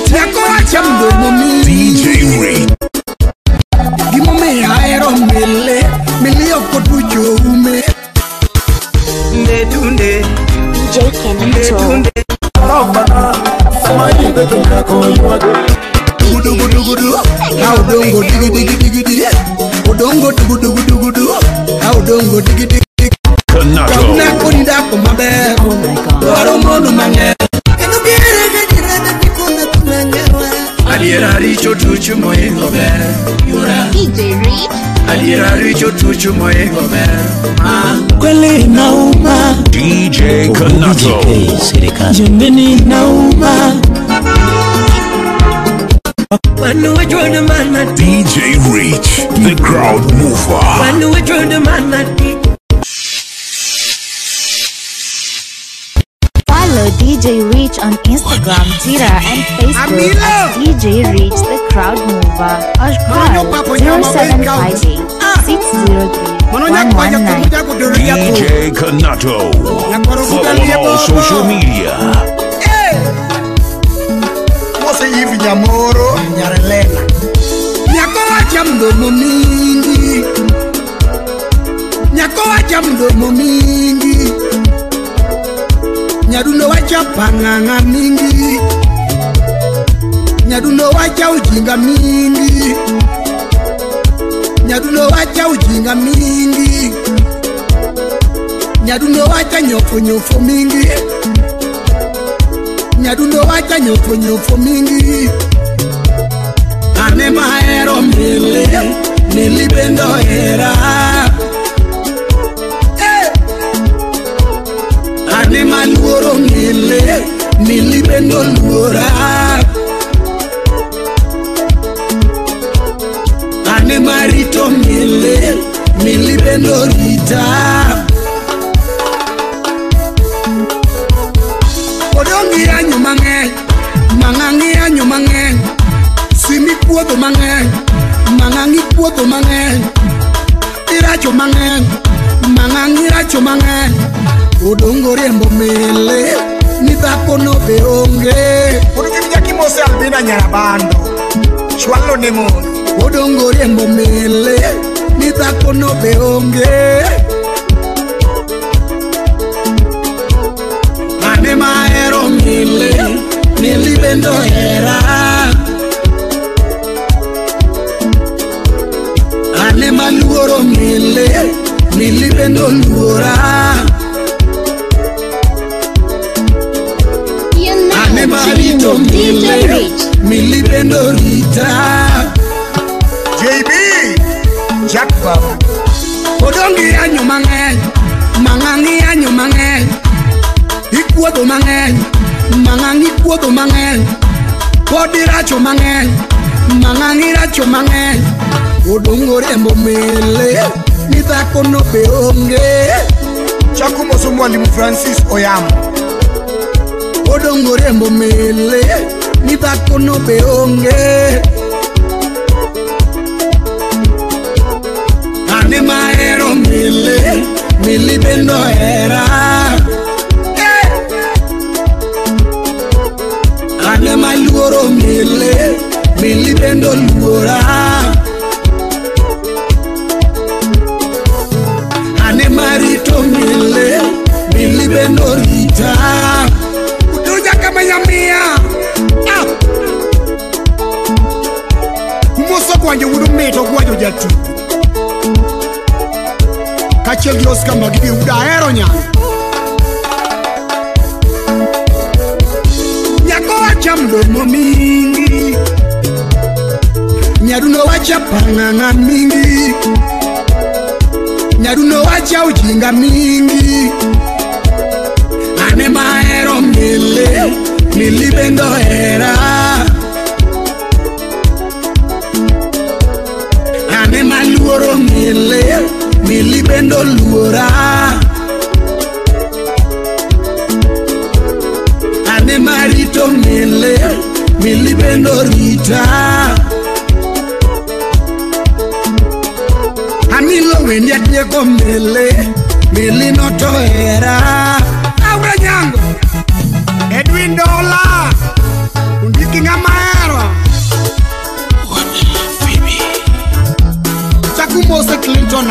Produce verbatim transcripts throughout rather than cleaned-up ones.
Nyako wacha mdomo mi D J Rich. Gimo me aero mele Mele yoko tujo ume Nde tunde D J Kenato. Gudu gudu gudu How dongo digi digi digi digi Odongo dugu dugu dugu dugu How dongo digi digi digi Kenato. Kamna kuninda kumabe Waro modu mange Aliera richo tuchu moe gobe Yura D J Rich. Aliera richo tuchu moe gobe Kweli nauma D J Kenato. Jumbini nauma Wanu wajona mana D J Rich, the crowd mover. Wanu wajona mana Follow D J Rich on Instagram, Twitter, and Facebook at D J Rich the Crowd Mover or call zero seven five eight, six zero three, one one nine. D J Kenato. Follow all social media. Mose hivi nyamoro nyarelela Nyako wacha mdomo mingi Nyako wacha mdomo mingi Nyaduno wacha panganga mingi Nyaduno wacha ujinga mingi Nyaduno wacha ujinga mingi Nyaduno wacha nyofo nyofo mingi Nyaduno wacha nyofo nyofo mingi Ane maero mele Nili bendo era eh. Ane maluoro mele Nili bendo luora Ane marito mele Nili bendo rita Odongi anyo mang'eny, mang'ang'i anyo mang'eny, simi puodho mang'eny, mang'ang'i puodho mang'eny, iracho mang'eny, mang'ang'i racho mang'eny, odongo riembo mele, ni dhako no be onge. Urukimi jaki mose albina nyarabando, chwalo ni mo. Odongo riembo mele, ni dhako no be onge. Ane maero mele, mele bendo era Ane maluoro mele, mele bendo luora Ane marito mele, mele bendo rita J B, Jack Baba. Odongi anyo mang'eny, mang'ang'i anyo mang'eny, ikuodho mang'eny, mang'ang'i kuodho mang'eny, podi racho mang'eny, mang'ang'i racho mang'eny, odongo riembo mele, ni dhako no be onge. Chaku moso mwalimu Francis Oyamo. Odongo riembo mele, ni dhako no be onge. Ane maero mele, mele bendo era Ane maluoro mele, mele bendo luora Ane marito mele, mele bendo rita Utuja kama yamia ah. Muso kwanje wudu meto kwajo jatu Kachel dios kama gidi uda aero nyang Nyako wacha mdomo mingi Nyaduno wacha panganga mingi Nyaduno wacha ujinga mingi Ane maero mele, mele bendo era Ane maluoro mele, mele bendo luora Ane marito mele, mele bendo rita Amilo wenye tieko mele, mele noto era Aura nyango, Edwin Dola, undiki ngama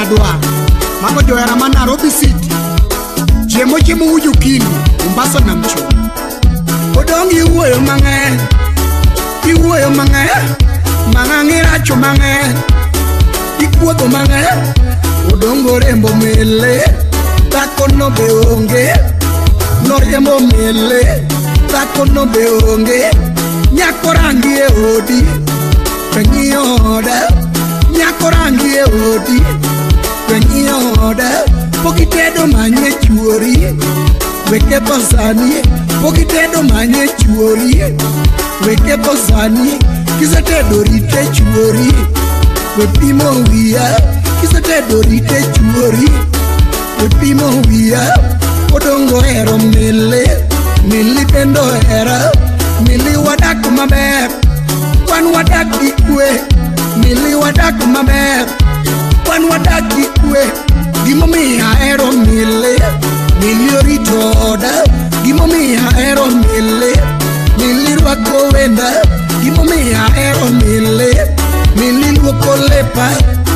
nyadwa mago joera ma Nairobi City chiemo chiemo uju kindu Mombasa na mcho odongi uwoyo mang'eny iwuoyo mang'eny mang'ang'i racho mang'eny ikuodho mang'eny odongo rembo mele dhako no be onge noriembo mele dhako no be onge nyako rangi e odi penyi oda nyako rangi e odi penyi oda pokitedo manye chuori weke posani pokitedo manye chuori weke posani kisetedo rite chuori we pimo wiya kisetedo rite chuori we pimo wiya odongo hero mele mili bendo hera mili wadak maber wan wadak gi kwe mili wadak maber wan wadak gi kwe gimomiyo ahero mili mili orito oda gimomiyo ahero mili mili rwako wenda gimomiyo ahero mili mili luoko lepa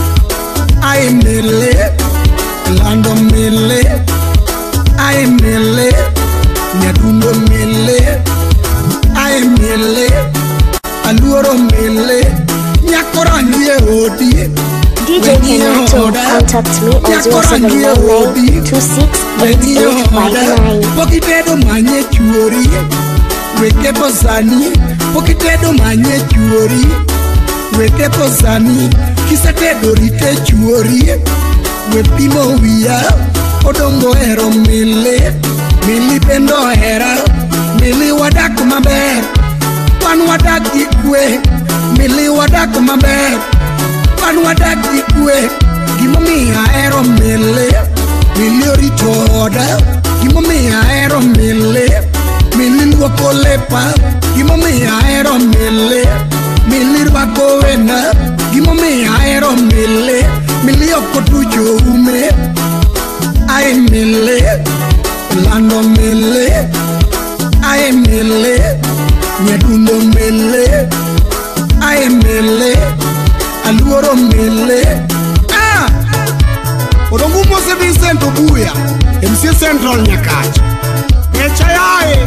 ai mili lando mili ai mili nyadundo mili ai mili aluoro mili nyako rangi e odi D J Kenato, contact me on zero seven nine nine two six eight eight five nine. Pokitedo manye chuori weke posani pokitedo manye chuori weke posani kisetedo rite chuori we pimo wiya odongo hero mili mili bendo hera mili wadak maber wan wadak gi kwe mili wadak maber wan wadak gi kwe gimomiyo ahero mili mili orito oda gimomiyo ahero mili mili luoko lepa gimomiyo ahero mili mili rwako wenda gimomiyo ahero mili mili okotucho ume ai mili lando mili ai mili nyadundo mili ai mili aluoro mili ah odongu Mose Vincent Obuya M C Central Nyakacha echayae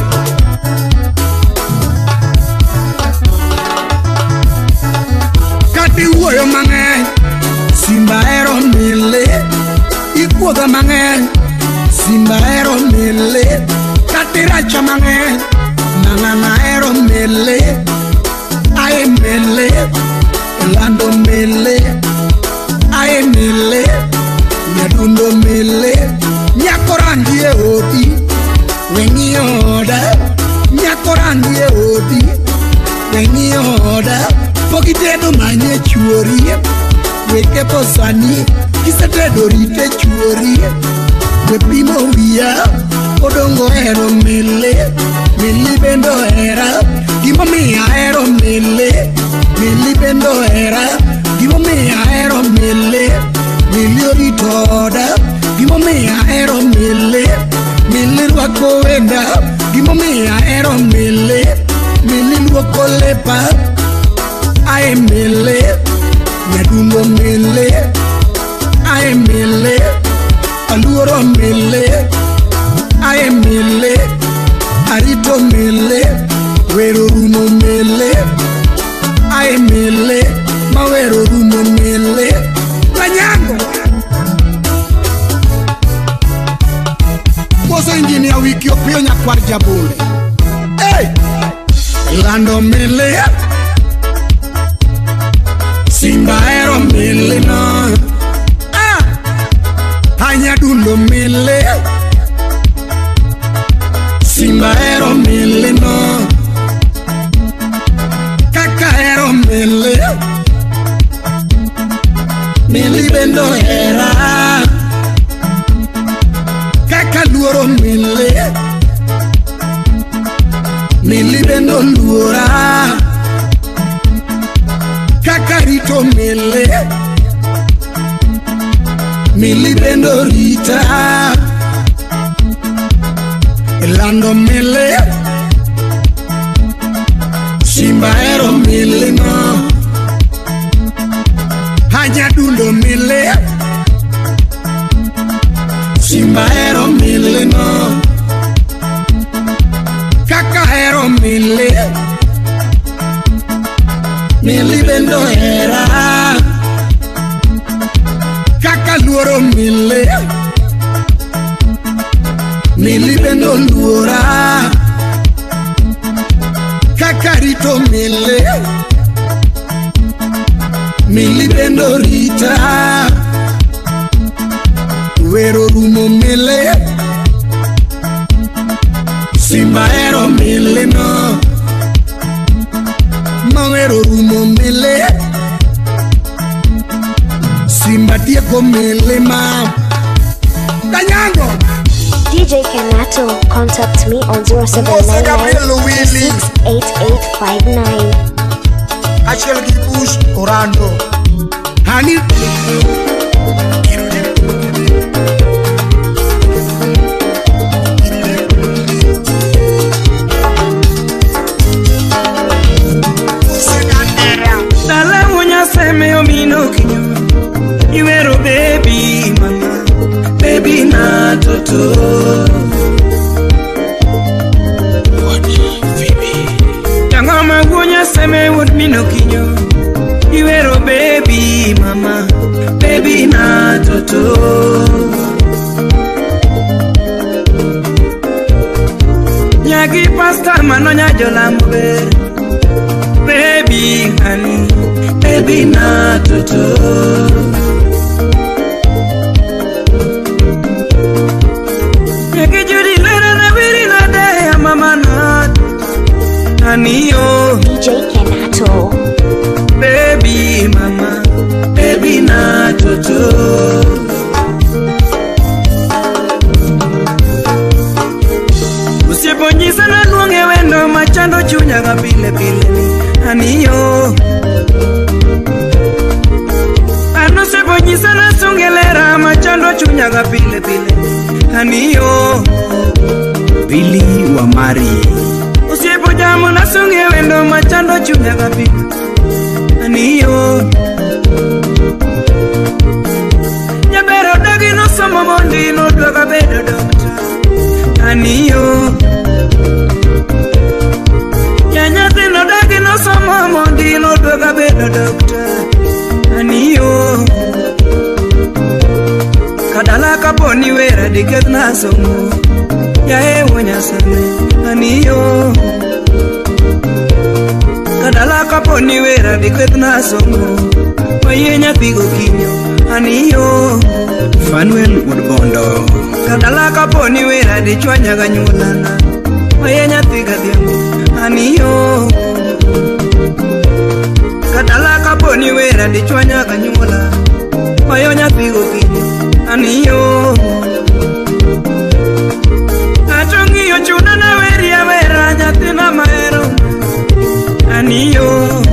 kati uwoyo mang'eny simba hero mili ikuodha mang'eny simba hero mili kati racha mang'eny nang'ana hero mili ai mili lando mili ai mili nyadundo mili nyako rangi e odi wengi oda nyako rangi e odi wengi oda pokitedo manye chuori weke posani kisetedo rite chuori we pimo wiya odongo hero mili mili bendo hera gimomiyo ahero mili mili bendo hera gimomiyo ahero mili mili orito oda gimomiyo ahero mili mili rwako wenda gimomiyo ahero mili mili luoko lepa ai mili nyadundo mili ai mili aluoro mili ai mili arito mili wero rumo mili ai mili mawero rumo mili Kanyango Mose Engineer wiki opio nyakwar jabule hey lando mili simba hero mili no ah hanya dundo mili simba hero mili no kaka hero mili mili bendo hera kaka luoro mili mili bendo luora kaka rito mili mili bendo rita lando mili simba hero mili no hanya dundo mili Simba ero mille no Kaka ero mille Mille bendo era Kaka luoro mille Mille bendo luora Kaka rito mille Mille bendo rita Vero rumo mille Simba ero mille no Mawero rumo mille Simba Diego mille ma Dayango D J Kenato, contact me on zero seven nine nine two six eight eight five nine. Achel Kibush Orlando Honey Seme o mino kinyo Iwero baby mama Baby na toto Tango magunya seme o mino kinyo Iwero baby mama Baby na toto Nyagi pasta manonya jola mbe Baby honey Baby na toto Yaki judi lera na viri na day mama na Aniyo D J Kenato Baby mama Baby na toto Usiponyisa na luonge wendo machando chunya ga pile pile Aniyo Ano se bonyisa na sungelera machando chunya ga pile pile Aniyo Billy wa Mari Usipo jamu na sunge wendo machando chunya ga pile Aniyo Nyabero dagi no somo mondi no dwaga bedo dokta Aniyo Nyanyate no dagi no somo mondi no dwaga bedo dokta Aniyo Kadala kaponi wera diket na somo Ya ewo nyasame Aniyo Kadala kaponi wera diket na somo Maye nyapigo kinyo Aniyo Fanuel Udbondo Kadala kaponi wera di chwanya ganyulana Maye nyapiga diamo Aniyo Kadala kaponi wera di chwanya ganyula Mayo nyapigo kinyo Aniyo Atongi yo chuna na weri ya wera nyatina maero Aniyo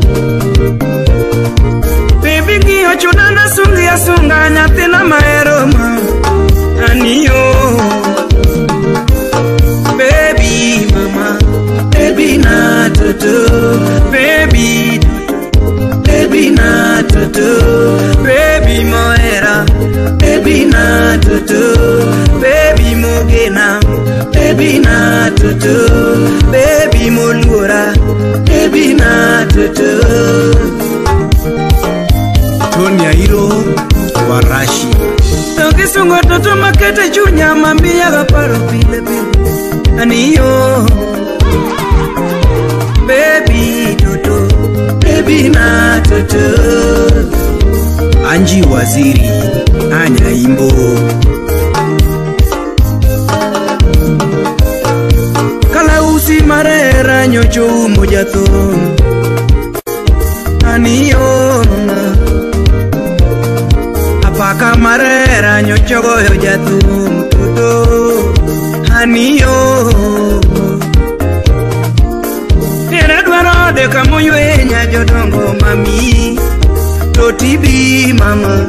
Baby ngi yo chuna na sungi ya sunga nyatina maero ma Aniyo Baby mama Baby na toto Baby Baby na toto Baby moera Baby na toto Baby mogena Baby na toto Baby molura Baby na toto Tony Airo Warashi Toki sungo toto makete chunya mambia gaparo pile pile Aniyo Baby toto Baby na toto Anji Waziri Anya Imbo Kala usi marera nyocho umoja thon Aniyo Apaka marera nyocho goyo jathum toto Aniyo Nere dwaro de kamoywe nya jodongo mami Totibi mama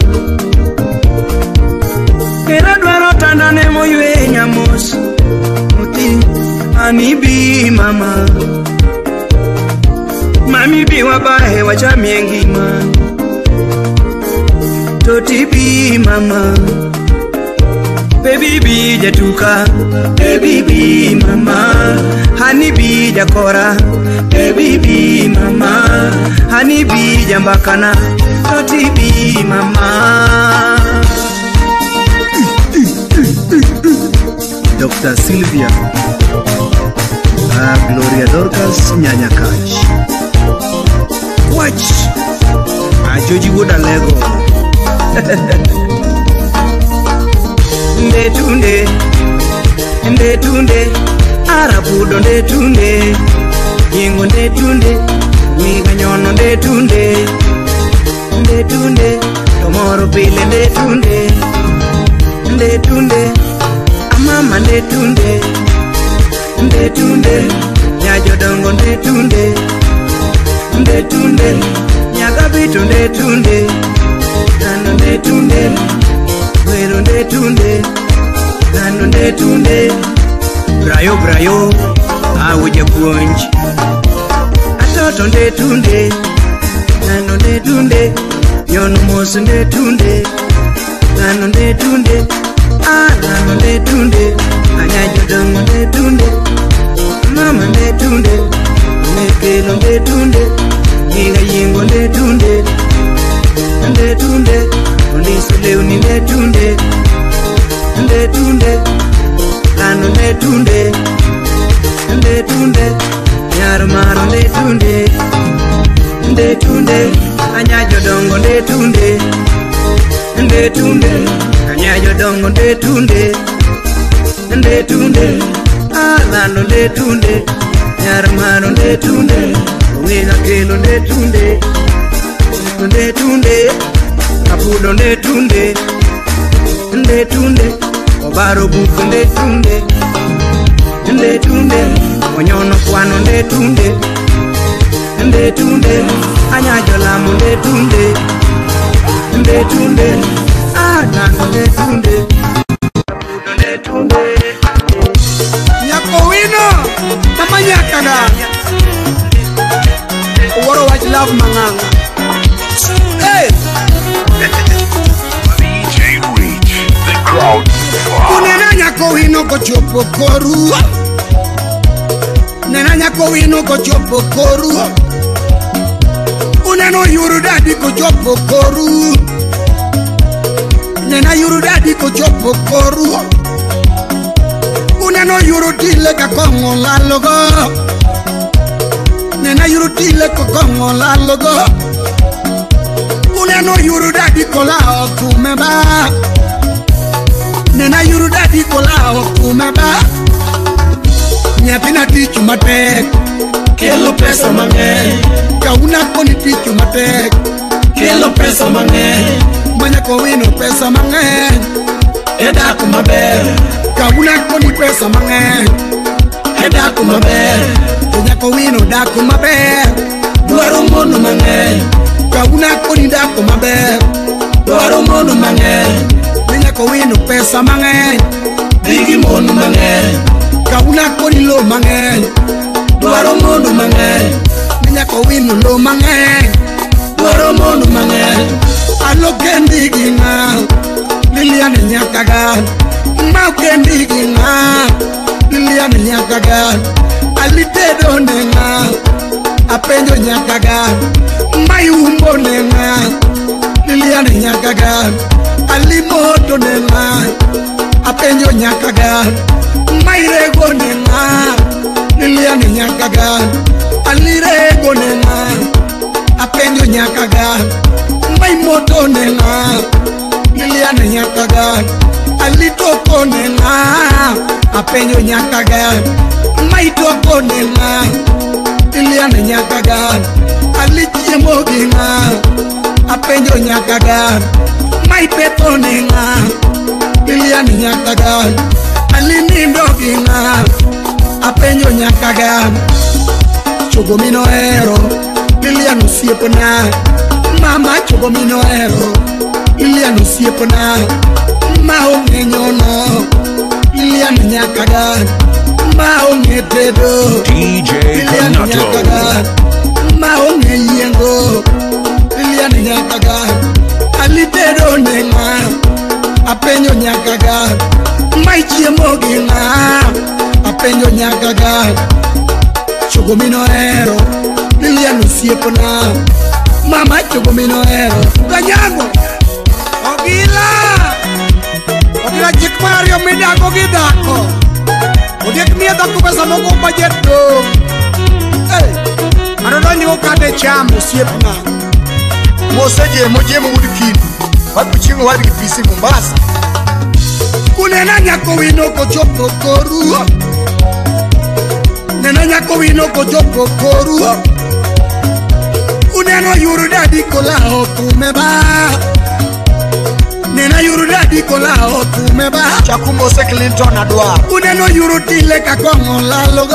Nere dwaro tandane moywe nya mos Muti anibi mama Mami bi wabahe wachamie ngima Totibi mama Baby be jatuka, baby be mama, honey be jakora, baby be mama, honey be jambakana, toti be mama. Doctor Sylvia, ah, Gloria Dorcas, Nyanya Cash. Watch, ah, Joji Wood and Lego. Nde tunde, nde tunde, arabudo nde tunde, yingo nde tunde, miga nyono nde tunde, nde tunde, tomoro pile nde tunde, nde tunde, amama nde tunde, nde tunde, nyajo dongo nde tunde, nde tunde, nyaga bitu nde tunde, nano nde tunde. Wero nde tunde, nano nde tunde, brayo brayo, awuja puonj. Atoto nde tunde, nano nde tunde, nyono mosu nde tunde, nano nde tunde, ah nano nde tunde, anyajo dongo nde tunde, mama nde tunde, nekelo nde tunde, niga yingo nde tunde, nde tunde. Ndisi leo ni netunde, netunde, lano netunde, netunde, nyar maro netunde, netunde, anyajo dongo netunde, netunde, anyajo dongo netunde, netunde, ah lano netunde, nyar maro netunde, ungina kelo netunde, netunde. Apudo nde tunde, nde tunde, obaro buku nde tunde, nde tunde, onyono kwano nde tunde, nde tunde, anyajo lamu nde tunde, nde tunde, ah nano nde tunde, apudo nde tunde. Nyako wino, mama nyakana, oworo wach love manganga. Hey! D J Reach, the crowd mover. Unena nyako wino kochopo koru, nena nyako wino kochopo koru, uneno yuru dadi kochopo koru, nena yuru dadi kochopo koru, uneno yuru tile kakongo lalogo, nena yuru tile kakongo lalogo. Uneno yuru dadi kola okumeba, nena yuru dadi kola okumeba. Nyapina tichu matek, kelo pesa mange. Kauna koni tichu matek, kelo pesa mange. Manya kowino pesa mange, eda kumaber. Kauna koni pesa mange, eda kumaber. Manya kowino da kumaber, duaro mono mange. Kauna koni dako maber, dwaro mono mange. Minya ko wino pesa mange, digi mono mange. Kauna koni lo mange, dwaro mono mange. Minya ko wino lo mange, dwaro mono mange. Alo kendi ginga, Liliane nyakaga. Mau kendi ginga, Liliane nyakaga. Alite donenga, apenjo nyakaga. Mayumbo nenga, Liliane nyakaga. Alimoto nenga, apenjo nyakaga. Mairego nenga, Liliane nyakaga. Alirego nenga, apenjo nyakaga. Maimoto nenga, Liliane nyakaga. Alitoko nenga, apenjo nyakaga. Maitoko nenga, Liliane nyakaga. Alichiemo ginga, apenjo nyakaga. Maipeto nenga, Liliane nyakaga. Alinindo ginga, apenjo nyakaga. Chogomino ero, Liliane usiepona. Mama chogomino ero, Liliane usiepona. Maonge nyono, Liliane nyakaga. Maonge tedo, D J Liliane Kanato. nyakaga. Maonge yengo, Liliane nyakaga. Alitedo nenga, apenjo nyakaga. chogomino ero Lilian usiepona Mama chogomino ero Ganyango Ogila Ogila jik Mario midako gidako Odiek mieda kupesa moko budget do Hey Marodonyi ukate chamu usiepona Moseje moje mwudikini Watu chingo wadi kipisi Mombasa Kunena nyako wino kochopo koru Nena nyako wino kochopo koru Uneno yuru dadi kola okumeba Nena yuru dadi kola okumeba Chakumbo se Clinton adwa Uneno yuru tile kakongo la logo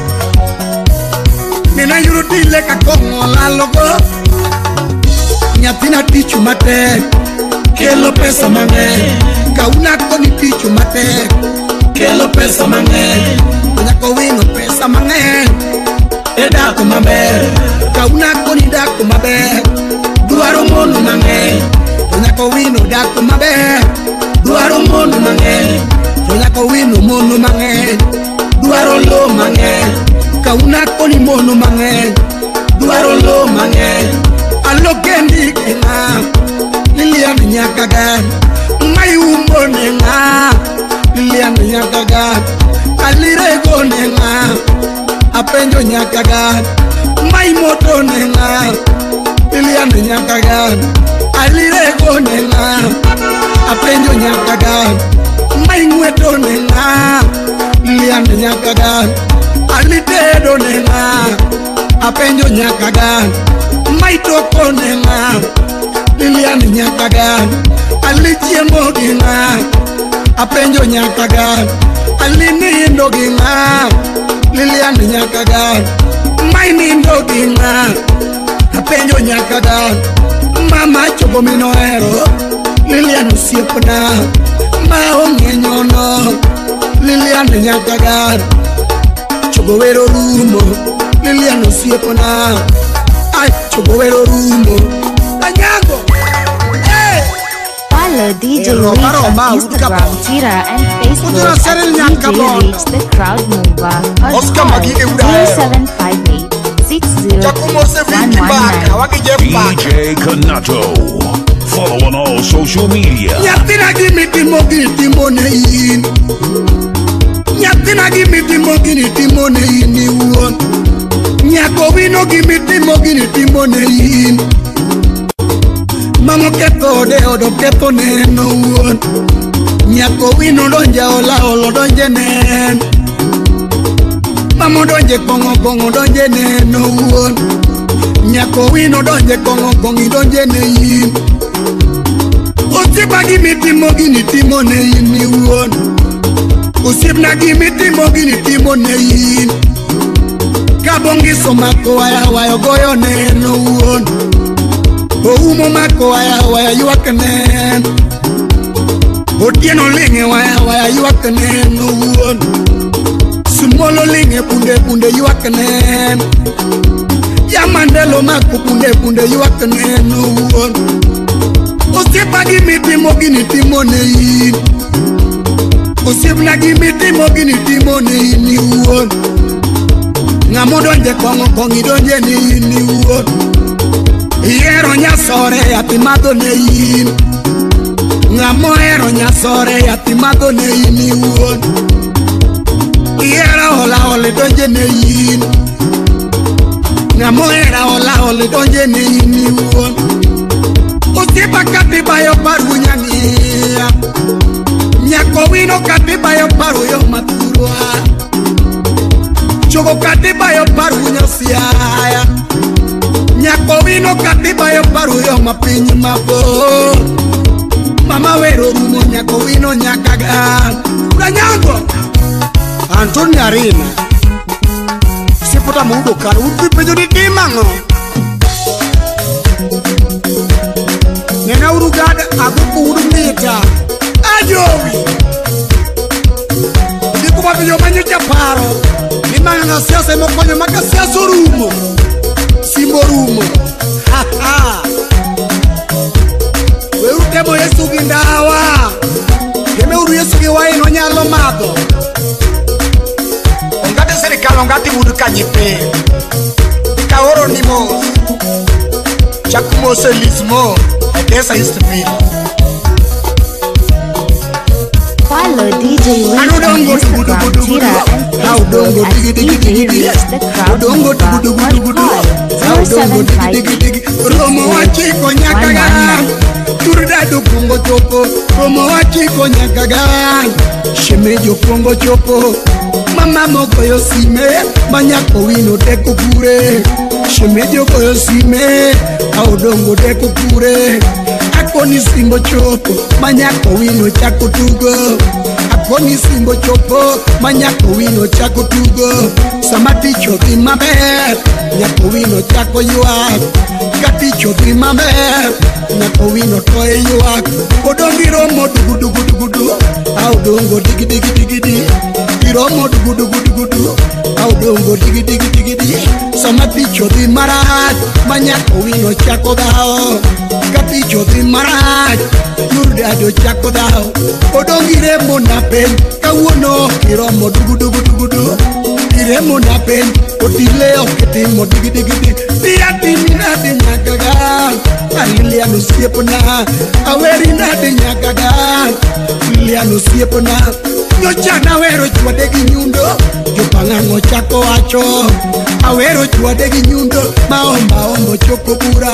Nena yuru tile kakongo la logo Nyatina tichu mate Kelo pesa mange Kauna koni tichu mate Kelo pesa mange Nyako wino pesa mange Edako mabe Kauna koni dako mabe Duaro mono mange Nyako wino dako mabe Duaro mono mange Nyako wino mono mange Duaro lo mange Kauna koni mono mange Duaro lo mange Alo kendi kena Lilian nyakaga Mayumbo nenga Lilian nyakaga Alirego nenga Apenjo nyakaga Maymoto nenga Lilian nyakaga Alirego nenga Apenjo nyakaga Maymweto nenga Lilian nyakaga Alitedo nenga Apenjo nyakaga Maitoko nenga Lilian nyakaga Alichiemo ginga Apenjo nyakaga Alinindo ginga Lilian nyakaga Mainindo ginga Apenjo nyakaga Mama chogomino ero Lilian usiepona Maonge nyono Lilian nyakaga Chogowero rumo Lilian usiepona Ay, chogowero rumo Kanyago Follow D J Reach on Instagram, Twitter, and Facebook at D J Reach the Crowd Mover or call zero seven five eight, six zero one one nine. D J Kanato. Follow on all social media. Nyatina gimi timogi timonein Nyatina gimi timogi timonein ni uon Nyako wino gimi timogi timonein Mamo keto de odo keto neno uon Nyako wino donja ola olo donje nen Mamo donje kongo kongo donje neno uon Nyako wino donje kongo kongi donje nein Osipa gimi timogi ni timonein ni uon Usipna gimi timogi ni timonein Kabongi somako waya waya goyo neno uon Oumo mako waya waya yuakanen Otieno linge waya waya yuakanen uon Sumolo linge punde punde yuakanen Yamandelo mako punde punde yuakanen uon Osipa gimi timogi ni timonein Usipna gimi timogi ni timonein ni uon Ngamo donje kongo kongi donje ni ni uon Yero nyasore atimado nein Ngamo ero nyasore atimado nein uon Yero hola ole donje nein Ngamo era hola ole donje nein uon Usipa katiba yo paru nyania Nyako wino katiba yo paru yo maturwa Chogo katiba yo paru nyasiaya Nyako wino katiba yo paru yo mapinyi mabo Mama wero rumo nyako wino nyakaga Ulanyango Antoni Arina Siputa muudo karu Upi pejo di timango Nena urugada aguku urumita Ajowi Diku mabi yo manyo japaro Limanga nga siasa mokonyo maka siasa rumo Simbo rumo Ha ha Weru temo yesu gindawa Yeme uru yesu giwa ino nyalo mato Ongate serikali ongati udu kanyipe Hieronymus Chakumo Selismo I guess I used to be Follow D J Reach on Instagram, Twitter and Facebook at D J Reach the Crowd Nova or call zero seven five eight six zero one one nine. Turdado Congo Chopo, Romo Achiko Nyakagan, Shemejo Congo Chopo, Mama Mokoyo Sime, Manyako Wino Deko Kure, Shemejo Koyo Sime, Audongo Deko Kure, Akoni Simbo Chopo, Manyako Wino Chako Tugo, Akoni Simbo Chopo, Manyako Wino Chako Tugo, Samati Chopi Mabe, Nyako Wino Chako Yuak, Kati Chopi Mabe, Nyako Wino Toye Yuak, Odongi Romo Dugu Dugu Dugu Dugu, Audongo Digi Digi Digi Digi, Iromo Dugu Dugu Dugu Dugu, Audongo Digi Digi Digi Digi, Samati Chopi Marat, Manyako Wino Chako Dao, Kati Chopi Marat, Yurdado Chako Dao, Odongi Remo Napen, Kawuno, Iromo Dugu Dugu Dugu Dugu, Iremo Napen, Odile Oketimo Digi Digi Digi, Diati Mina de Nyakaga, Aliliano Siepona, Awerina de Nyakaga, Liliano Siepona, Yochana Wero Chwadegi Nyundo, Yopangango Chako Acho, Awero Chwadegi Nyundo, Maomba Ombo Choko Bura,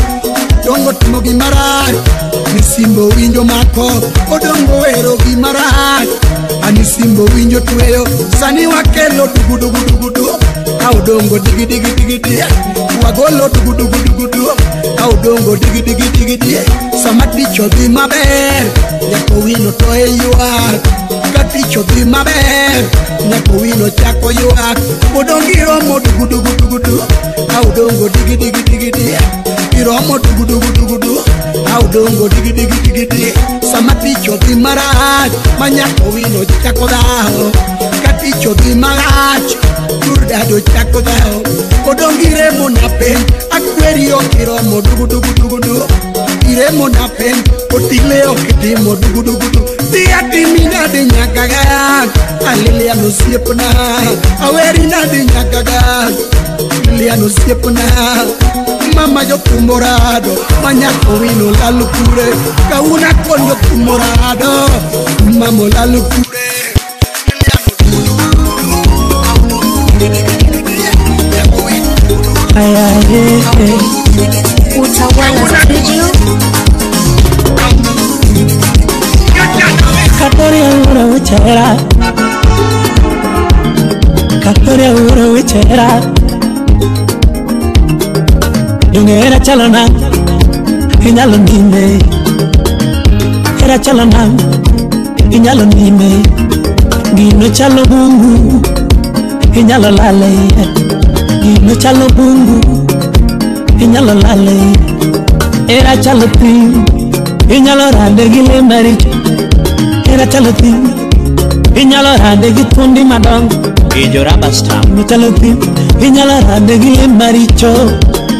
Dongo Timo Gimarat, Nisimbo Winjo Mako, Odongo Wero Gimarat, Anisimbo Winjo Tueo, Sani Wakelo Dugu Dugu Dugu Dugu, Audongo Digi Digi Digi Digi, Wagolo Dugu Dugu Dugu Dugu, Audongo Digi Digi Digi Digi, Samati Chobi Maber, Yako Wino Toye Yuak, Kati Chobi Maber, Yako Wino Chako Yuak, Odongi Romo Dugu Dugu Dugu Dugu, Audongo Digi Digi Digi Digi, Iromo Dugu Dugu Dugu Dugu, Audongo Digi Digi Digi Digi, Samati Chobi Marat, Manyako Wino Chako Dao, Kati Chobi Marat, Turdado Chako Dao, Odongi Remo Napen, Aquario Iromo Dugu Dugu Dugu Dugu, Iremo Napen, Otileo Ketimo Dugu Dugu Dugu, Diati Mina de Nyakaga, Aliliano Siepona, Awerina de Nyakaga, Liliano Siepona, Mama yo Tumorado, Manyako Wino la Lucure, Kauna Kondo Tumorado, Mamo la Lucure. Utawala Studio. Katoria ura uchera, Katoria ura uchera, Yungera chalana, Inyalo nime, Era chalana, Inyalo nime, Gino chalo bungu, Inyalo lale, Gino chalo bungu, Inyalo lale, Era chalo tim, Inyalo rande gile marich, Era chalo tim, Inyalo rande gitundi madong, Ijo rabastam, Inyalo tim, Inyalo rande gile maricho.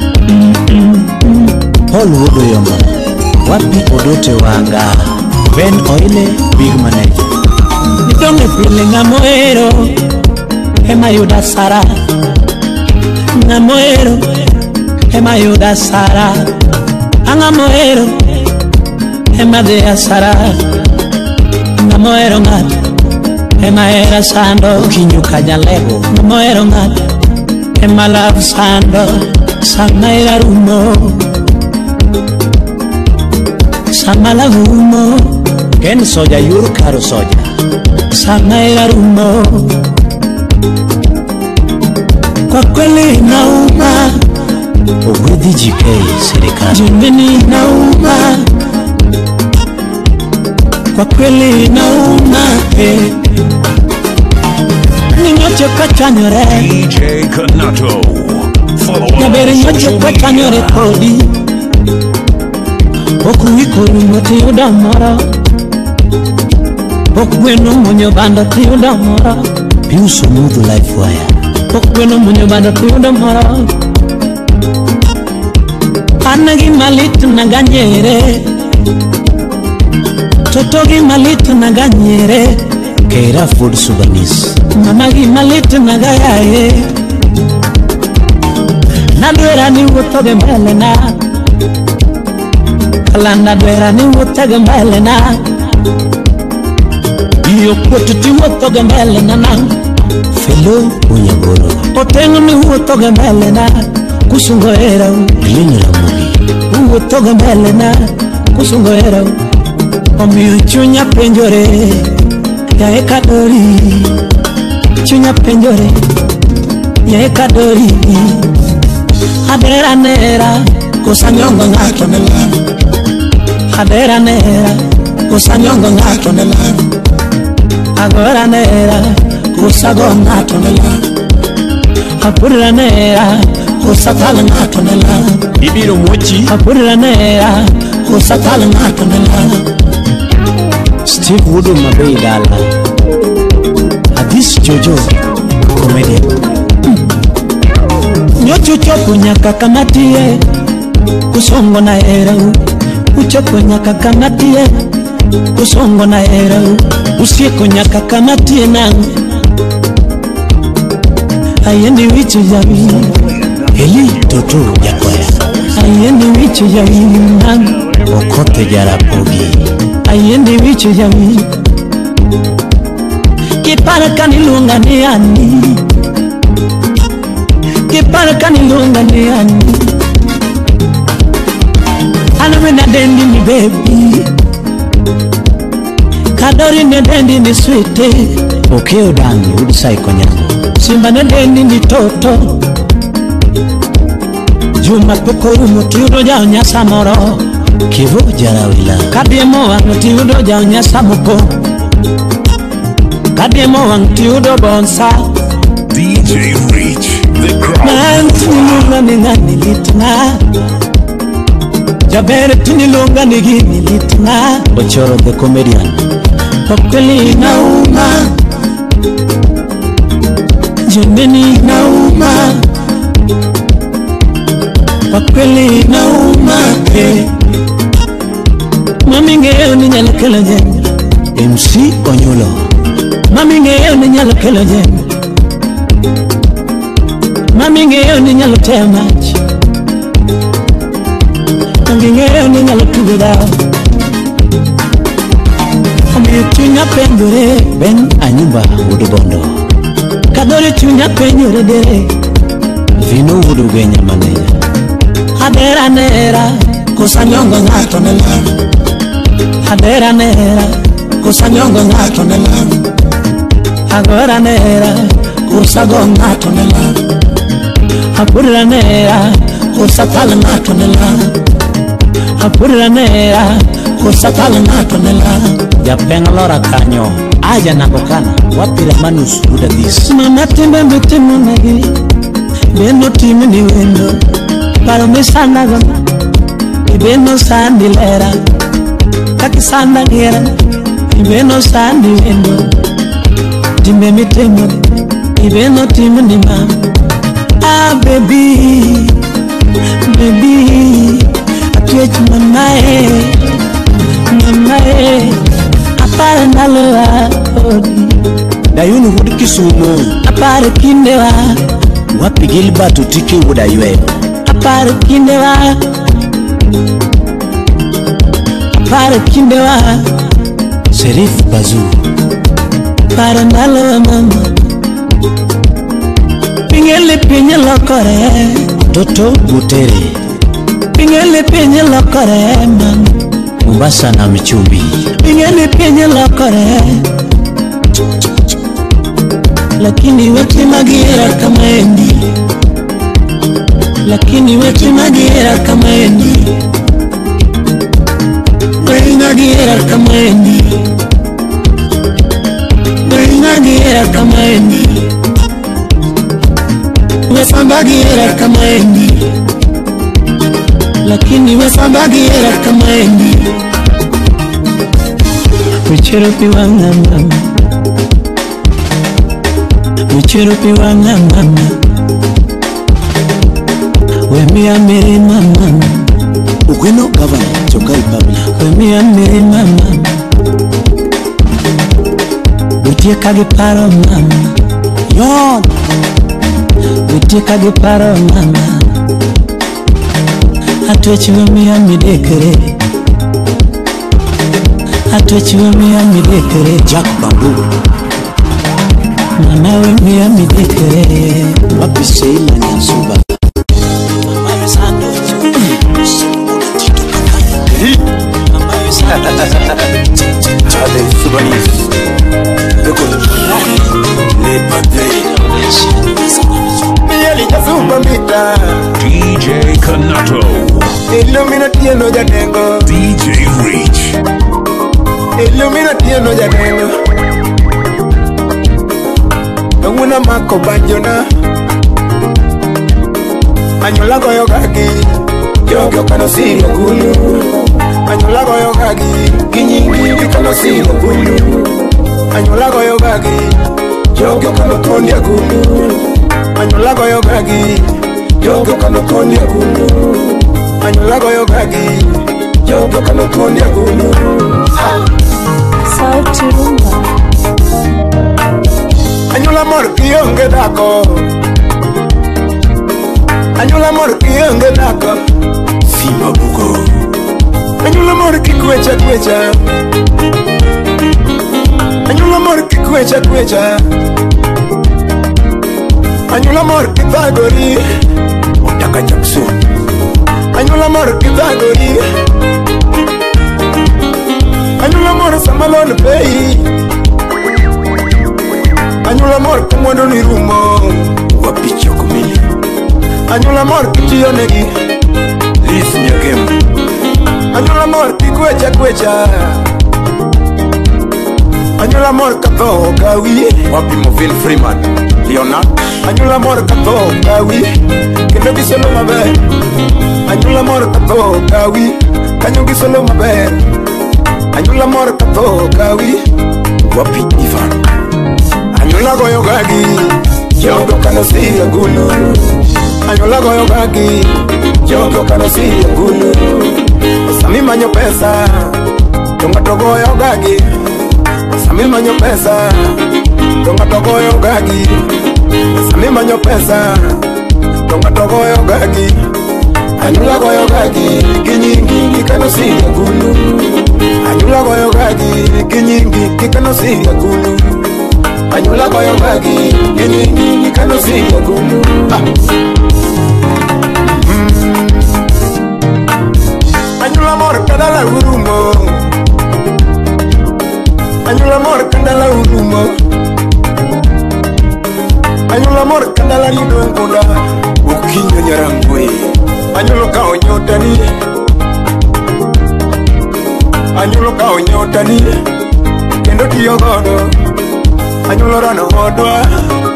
Paul Wodo Yomba, wapi odote wanga, Ben Oile, Big Manager. Nitonge pile ngamoero, Ema yuda sara, Ngamoero, Ema yuda sara, Angamoero, Ema dea sara, Ngamoero ngat, Ema era sando, Kinyu Kanyalego, Ngamoero ngat, Ema love sando, Sama era rumo, Sama la rumo, Ken Soja Yur Karo Soja, Sama era rumo, Kwa kweli nauma, Ogwedi G K Serikali, Jumbini nauma, Kwa kweli nauma, eh. Ninyoche kwa chanyore, D J Kanato. Follow on Nyabere nyoche social kwa chanyore media. kodi, Oku wiko rumo tiuda mora, Oku weno monyo banda tiuda mora, Piu Smooth Life Wire, Oku weno monyo banda tiuda mora, Anagi malitu na ganyere, Totogi malitu na ganyere, Keira Food Sudanese, Mamagi malitu na gayaye, Nadwera ni wuotho gi mbele na, kala nadwera ni wuotho gi mbele na, iyo kuoto ti wuotho gi mbele na na. Felo Unyagoro Otengo ni wuotho gi mbele na, kusungo era u. Lini Ramogi Wuotho gi mbele na, kusungo era u. Omiyo chunya penjore, yae kadori. Chunya penjore, yae kadori. Adera nera, kosa nyongo ng'ato ne lam. Adera nera, kosa nyongo ng'ato ne lam. Agora nera, kosa go ng'ato ne lam. Apurra nera, kosa tal ng'ato ne lam. Ibiro mochi Apurra nera, kosa tal ng'ato ne lam. Steve Wudu Mabei Dala Hadis Jojo Comedian Nyocho chopo nyaka kamatie, kusongo na era u. Uchopo nyaka kamatie, kusongo na era u. Usieko nyaka kamatie nangu, ayendi wichu jawi. Eli Toto Jakoya Ayendi wichu jawi nangu, Okote Jarapogi ayendi wichu jawi. Kipara kanilunga ni ani, Kipara kanilunga ni ani. Ana wena dendi ni baby, kadori ne dendi ni sweetie. Okeo Dangi Udisai Konyango Simba ne dendi ni toto, Juma pokoro mutiudo jao nyasa moro. Kivo Jarawila Kadiemo wang tiudo jao nyasa moko. Kadiemo wang tiudo bonsa. D J Reach, the crowd. Man tunilunga ni ngani litna, Jabere tunilunga ni gini litna. Ochoro the Comedian Kwa kweli inauma, Jemeni inauma, kwa kweli inauma eh. Mami ngeo ni nyalo kelo jenye, M C Onyolo Mami ngeo ni nyalo kelo jenye, Mami ngeo ni nyalo tea machi, Mami ngeo ni nyalo tugo dao. Omiyo chunya penjore, Ben Anyumba Udubondo kadori chunya penjore dere. Vino Wudu Genya Maneja Adera nera, kosa nyongo ng'ato ne lam. Adera nera, kosa nyongo ng'ato ne lam. Agora nera, kosa go ng'ato ne lam. Apurra nera, kosa tal ng'ato ne lam. Apurra nera, kosa tal ng'ato ne lam. Japeng Lora Kanyo Aja Nakokana Wapira Manus Uda This Mama timbe mitimu nagi, beno timi ni wendo. Paro mi sana gona, ibeno sandi lera. Kaki sanda gira, ibeno sandi wendo. Timbe mitimu, ibeno timi ni mama. Ah baby, baby, atuechi mamae, mamae. Apare naloa odi, Dayunu Wudu Kisumo apare kindewa. Wapi Gilbert Utiki Wuda Yue Apare kindewa, apare kindewa. Serif Bazu Apare naloa mama, pingele pinye lokore. Toto Butere Pingele pinye lokore mama, Mombasa na Michumbi pingele pinye lokore. Lakini weti magira kama endi, Lakini weti magira kama endi, Weti magira kama endi, Weti magira kama endi, Wesambagira kama endi, Lakini wesambagira kama endi. Wichero piwanga mama, Wichero piwanga mama, Wemia miri mama, Ugweno Governor Chokai Public Wemia miri mama, Witie kagi paro mama, Yon Witie kagi paro mama, Atwechiwe miya midekere, atwechiwe miya midekere. Jack Bambu Manawe miya midekere. Wapise ila nyansuba D J Kanato, Illuminatiano Jadengo, D J Reach, Illuminatiano Jadengo. Una mako banjona Anyola goyo gagi Jogyo kano sirio gulu Anyola goyo gagi Kinyingi kano sirio gulu Anyola goyo gagi Jogyo kano kondia gulu Anyola goyo gagi Jogyo kano kondia gulu Anyola goyo gagi Jogyo kano kondia gulu Sauti Rumba. Anyola mor kionge dako Anyola mor kionge dako Simba buko Anyola mor kikwecha kwecha Anyola mor kikwecha kwecha Anyola mor kitagori Otaka Jackson Anyola mor kitagori Anyola mor samalon pei Anyola mor kumwendo ni rumo Wapicho kumili Anyola mor kitiyo negi Liz nyagem Anyola mor kikwecha kwecha Anyola mor kato gawi Wapi Movin Freeman Leonard Anyola mor kato gawi Kendo gisolo maber Anyola mor kato gawi Kanyo gisolo maber Anyola mor kato gawi Wapi Ivan Anyola goyo gagi Jogo kano siya gulu Anyola goyo gagi Jogo kano siya gulu Sami manyo pesa Tunga togoyo gagi Sami manyo pesa Tunga togoyo gagi Sami manyo pesa Tunga togoyo gagi Anyola goyo gagi Kinyingi kano siya gulu Anyola goyo gagi Kinyingi kano siya gulu Anyola goyo gagi Kinyingi kano siya gulu Anyola mor kadala urumo Anyola mor kadala urumo Anyola mor kadala lidongunda Ukinyo nyarangwe Anyola kao nyotani Anyola kao nyotani Kendo tiyo godo Anyola rano hodwa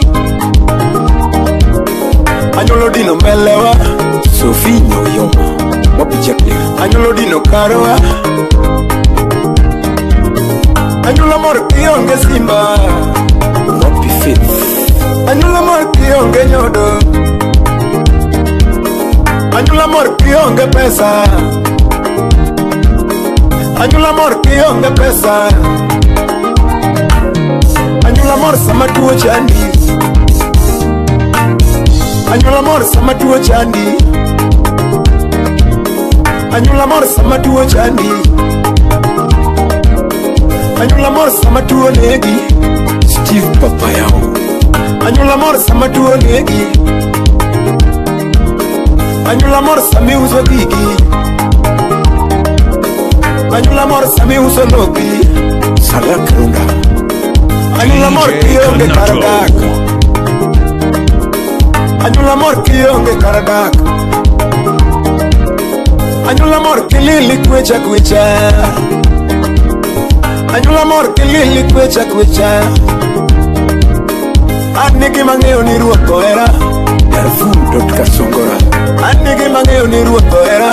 Anyola dino melewa Sofinyo yoma Wapichakli Anyola dino karowa Anyola mor kionge simba Wapi faith Anyola mor kionge nyodo Anyola mor kionge pesa Anyola mor kionge pesa Anyola mor sama tuo chandi Anyola mor sama tuo chandi Anyola mor sama tuo chandi Anyola mor sama tuo negi Steve Papayao Anyola mor sama tuo negi Anyola mor sami uso gigi Anyola mor sami uso logi Salakrunda Anyola mor kionge karadak Anyola mor kionge karadak Anyola mor kilili kwecha kwecha Anyola mor kilili kwecha kwecha Anigi mangeo ni ruoko era Darfur dot kasongora Anigi mangeo ni ruoko era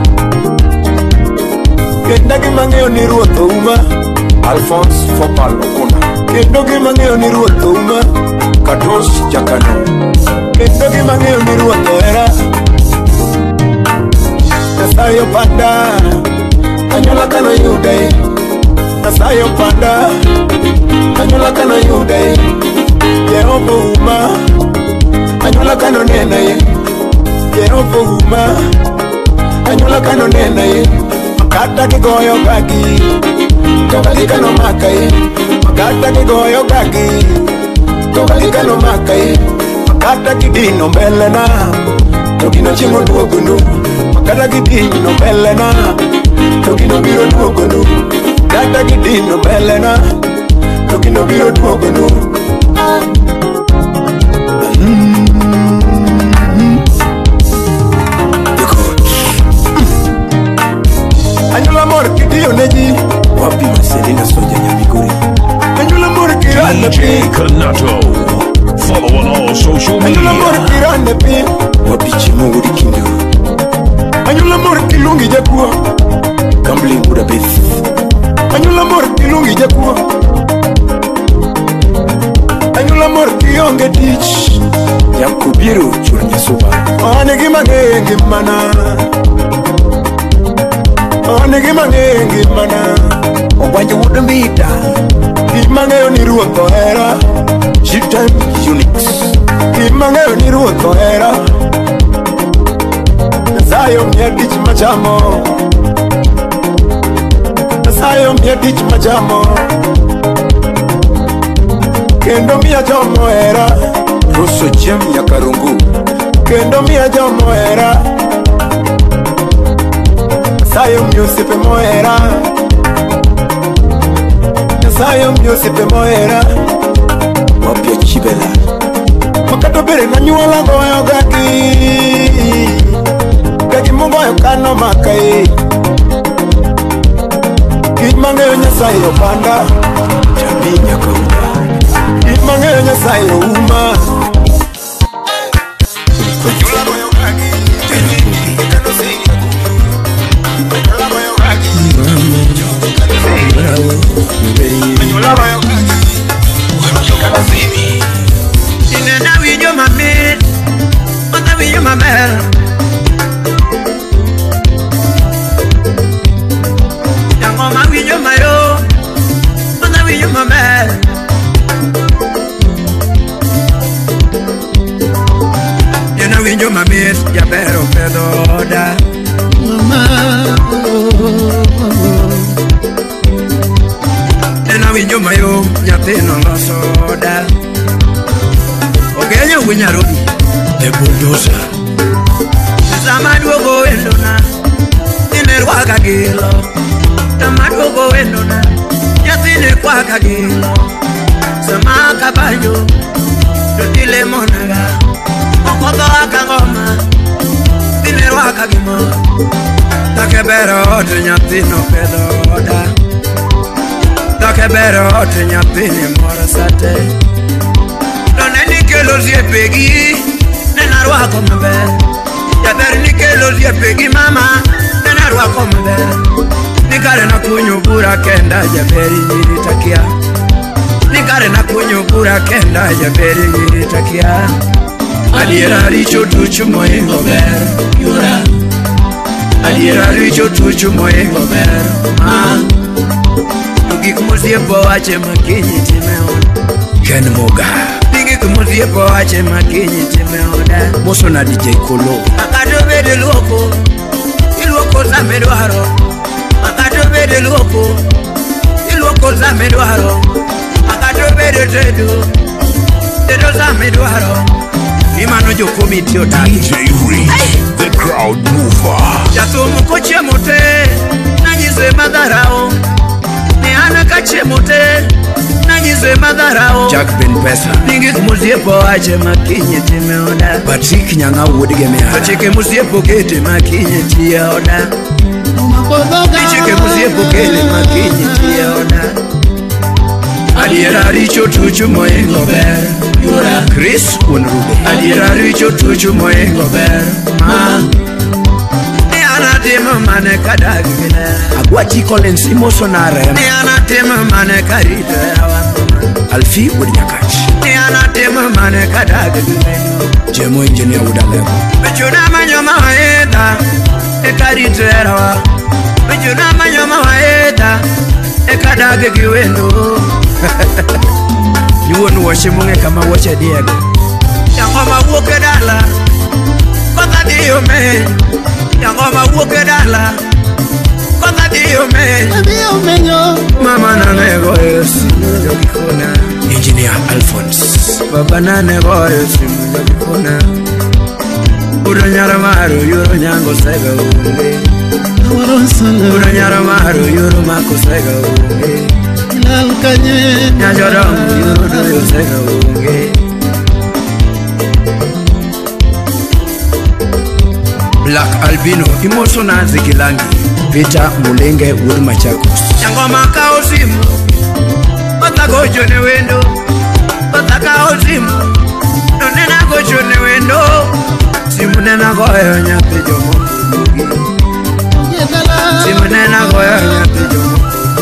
Kendagi mangeo ni ruoko uma Alphonse Fopal Okuna Kendo gimangeo ni ruoto uma Katos Jakano Kendo gimangeo ni ruoto era Nasayo panda Anyola kano yude Nasayo panda Anyola kano yude Yehova uma Anyola kano nene Yehova uma anyula kano nene makata kigoyo gagi togali kano makai makata kigoyo gagi togali kano makai makata kidino mbele na tokino chingo duogunu makata kidino mbele na tokino biro duogunu makata kidino mbele na tokino biro duogunu mm. Anyula mor kidio neji wapi Marcelina Soja Nyamiguri Anyula mor kirane D J Kanato. Follow on all social media. Anyula mor kirane pi wapi Chimuguri Kindu Anyula mor kilungi jakua Kambli Buda Beth Anyula mor kilungi jakua Anyula mor kionge tich Yakubiru churnya suba Ane gima nge mana One gima nge mana Obwanjo wuda mbita Gima nge ni ruotho era Shitime Unix Gima nge ni ruotho era Nasayo mye dich machamo Nasayo mye dich machamo Kendo miya jomo era Ruso jem ya karungu Kendo miya jomo era Nasayo myosepe moera Nasayo myosepe moera Wapia chibela Makato bere na nyuala goyo gaki Gaki mungo yo kano makai Kimangeyo nyasayo panda Jambi nyakauda Kimangeyo nyasayo uma Nyula goyo gaki Kano singi Inena wiyo mame, mata wiyo mamel. Yangoma wiyo mayo, mata wiyo mamel. Inena wiyo mame, ya pero pedoda. Mama. Nena winyo mayo nyathino losoda Ogenya winya rodi e bulldozer Sama duogo endona Ine rwaka gilo Sama duogo endona Nyathine kwaka gilo Sama kabayo Dotile monaga Mokoto aka ngoma Ine rwaka gimo Takebero ote nyathino pedoda Doke bero ote nyathini moro sate Done nikelo ziepegi Nena rwako maber Jaber nikelo ziepegi mama Nena rwako maber Nikare na kunyo bura kenda Jaberi nyiritakia Nikare na kunyo bura kenda Jaberi nyiritakia Adiera richo tuchu moingo ber Yura Adiera richo tuchu moingo ber Ma Gik musiepo wache makinyi timeoda Ken Moga Gik musiepo wache makinyi timeoda Moso na D J Kolo Makato bede luoko Iluoko za medwaro Makato bede luoko Iluoko za medwaro Makato bede tedo Tedo za medwaro Imano joko mitio tagi D J Reed, the crowd mover. Jatumu koche mote Najise madharao Ana kache mote Najizwe madharao Jack Ben Pesa Ningi kumusiepo wache makinye timeoda Patrick nyanga uodige mea Pachike musiepo kete makinye tiaoda Nichike musiepo kete makinye tiaoda Adiera richo tuchu moengo ber Yura Chris Unrude Adiera richo tuchu moengo ber Ma Tema mane kadagile Agwachi Collins imosonare Ni anatema mane karite Alfi Udinyakachi Ni anatema mane kadagile Jemo engineer Udalego Mechuna manyoma waeda Ekarite rawa Mechuna manyoma waeda Ekadage kiwendo Yuonu washe munge kama wache Diego Yangoma woke dala Kota di dio me Yangoma wuke dala Kota dio me Dio menyo Mama na nego esi Yogikona Engineer Alphonse Baba na nego esi Yogikona Uro nyara maru yuro nyango sega unge Uro nyara maru yuro mako sega unge Nalkanye Nyajorongo yuro doyo sega unge Black Albino Emotional Zikilangi Peter Mulenge Wood Machakos Yangoma kao simu Bata gojo ne wendo Bata kao simu Nonena gojo ne wendo Simu nena goyo nyapi jomo kudugi Simu nena goyo nyapi jomo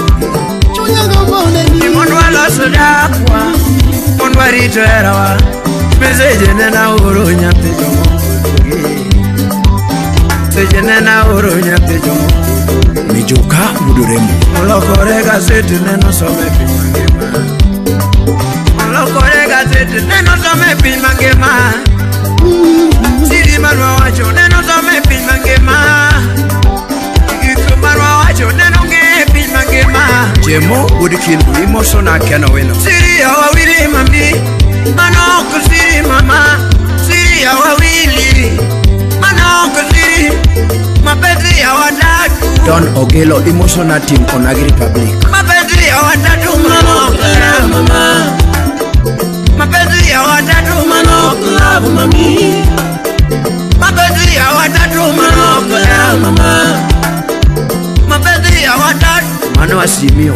kudugi Mondwa loso dakwa Mondwa rito erawa Meseje nena uro nyapi jomo kudugi Sejenena uro nyapi jomo Nijuka muduremu Olokore gazeti neno some pimangema Olokore gazeti neno some pimangema Siri marwa wacho neno some pimangema Iku marwa wacho neno nge pimangema Jemo udikilu imoso na kena weno Siri ya wawili mami Manoko siri mama Siri ya wawili Manoko siri Mapenzi ya wadatu Don Ogelo Emotional Team Onagi Republic Mapenzi ya wadatu manoko mama Mapenzi ya wadatu manoko mami Mapenzi ya wadatu manoko mama Mapenzi ya wadatu Mano asimio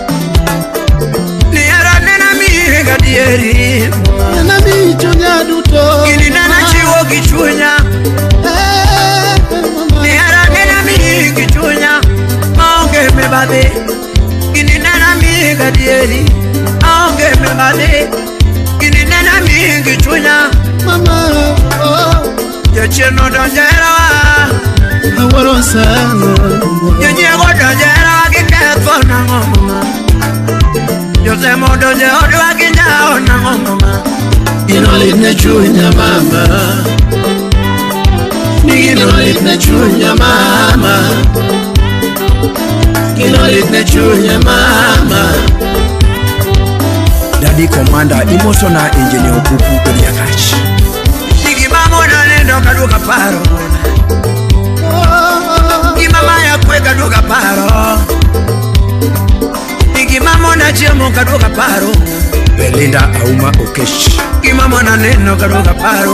Niera nena mi gadieri Nena mi chunya duto Ili nena chiwo kichunya Kichunya Maonge me bade Gini nana mi gadieri Maonge me bade Gini nana mi kichunya Mama oh Yecheno donjera wa Awaro sana Yenyego donjera wa kikefo na ngomama Yosemo donjera wa kinyao na ngomama Inoline chunya mama Inoline chunya mama Inoline chunya mama Daddy Commander Emotional Engineer Okuku Odiakachi Nigi mamo na nendo kaduka paro Nigi mama ya kwe kaduka paro Nigi mamo na chiemo kaduka paro Belinda Auma Okeshi Nigi mamo na nendo kaduka paro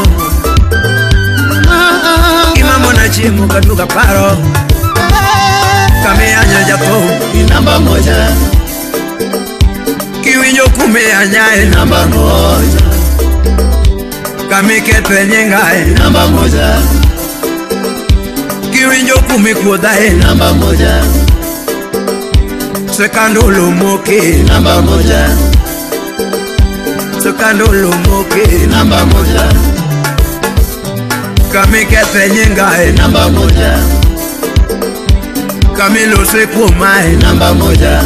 Imamo na chimu kaduka paro Kame anya japo Namba moja Kiwinyo kume anya Namba moja Kame kepe nyenga Namba moja Kiwinyo kume kuoda Namba moja Sekandolo moke Namba moja Sekandolo moke Namba moja Kame kepe nyenga Namba moja Kame lo se kumae Namba moja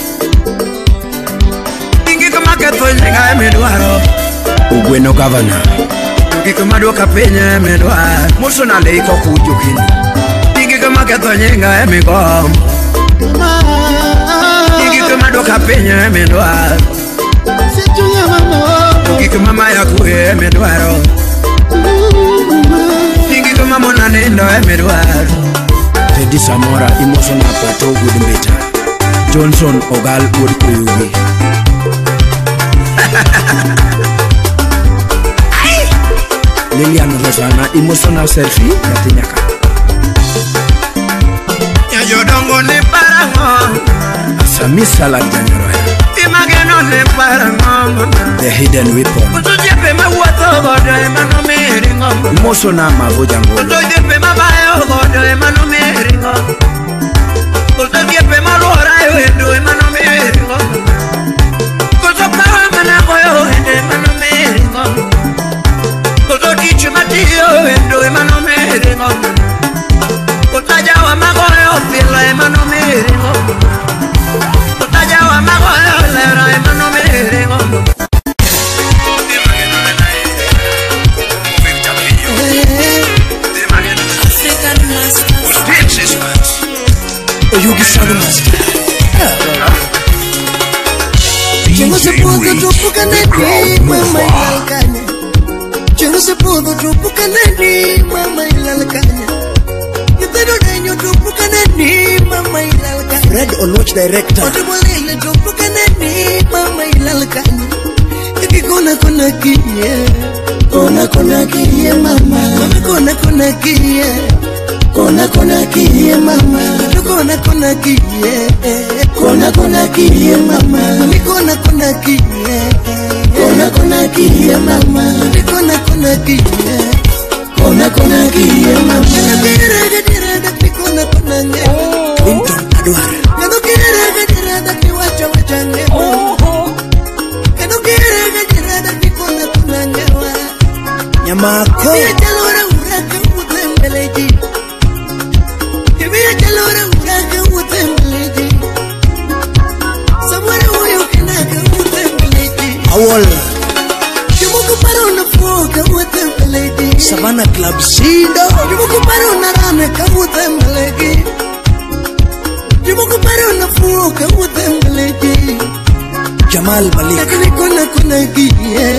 Ingi kama kepe nyenga medwaro Ugweno governor Ingi kama doka penye medwaro Muso na leiko kujukini Ingi kama kepe nyenga emigom Ingi kama doka penye medwaro Sichunya mama Ingi kama maya kuhe medwaro Ingi kama mona nendo emedwaro Teddy Samora Emotional Plateau Wood Mbeta Johnson Ogal Wood Kuyubi Lilian Rosana Emotional Selfie Katinyaka Nyajodongo ne parango Asami Salad Janyoroya Imageno ne parango The Hidden Weapon Kutujepe mawato godo emano meringo Emotional Mavojango Kutujepe mabayo godo emano meringo Kutujepe malora yoendo emano meringo Kutupawa managoyo ende emano meringo Kututichu matiyo yoendo emano meringo Kutajawa magoyo fila emano meringo Kutajawa magoyo lera emano meringo Imagine Oyugi Sound Master. D J Reach, the crowd mover. Chengo se pudo trupu kanani mama ilalkanya. Yutero denyo trupu kanani mama ilalkanya. Red on watch director. Ote mwalele trupu kanani mama ilalkanya. Yaki kona kona kiye. Kona kona kiye mama. Mama kona kona kiye. Kona kona kiye mama. Kona kona kiye. Kona kona kiye mama. Mami kona kona kiye. Kona kona kiye mama. Mami kona kona kiye. Kona kona kiye mama. Gadira gadira dakni kona kona nge. Clinton Adwara. Gadira gadira dakni wacha wacha nge. Gadira gadira dakni kona kona nge. Nyamako. Kibia jalora uraka utembeleji. Kibia jalora uraka utembeleji. Samwara uyo kinaka utembeleji. Awol. Jumuku paro na fuka utembeleji. Savannah Club Sido. Jumuku paro na rame ka utembeleji. Jumuku paro na fuka utembeleji. Jamal Malik. Lakini kuna kuna kiye.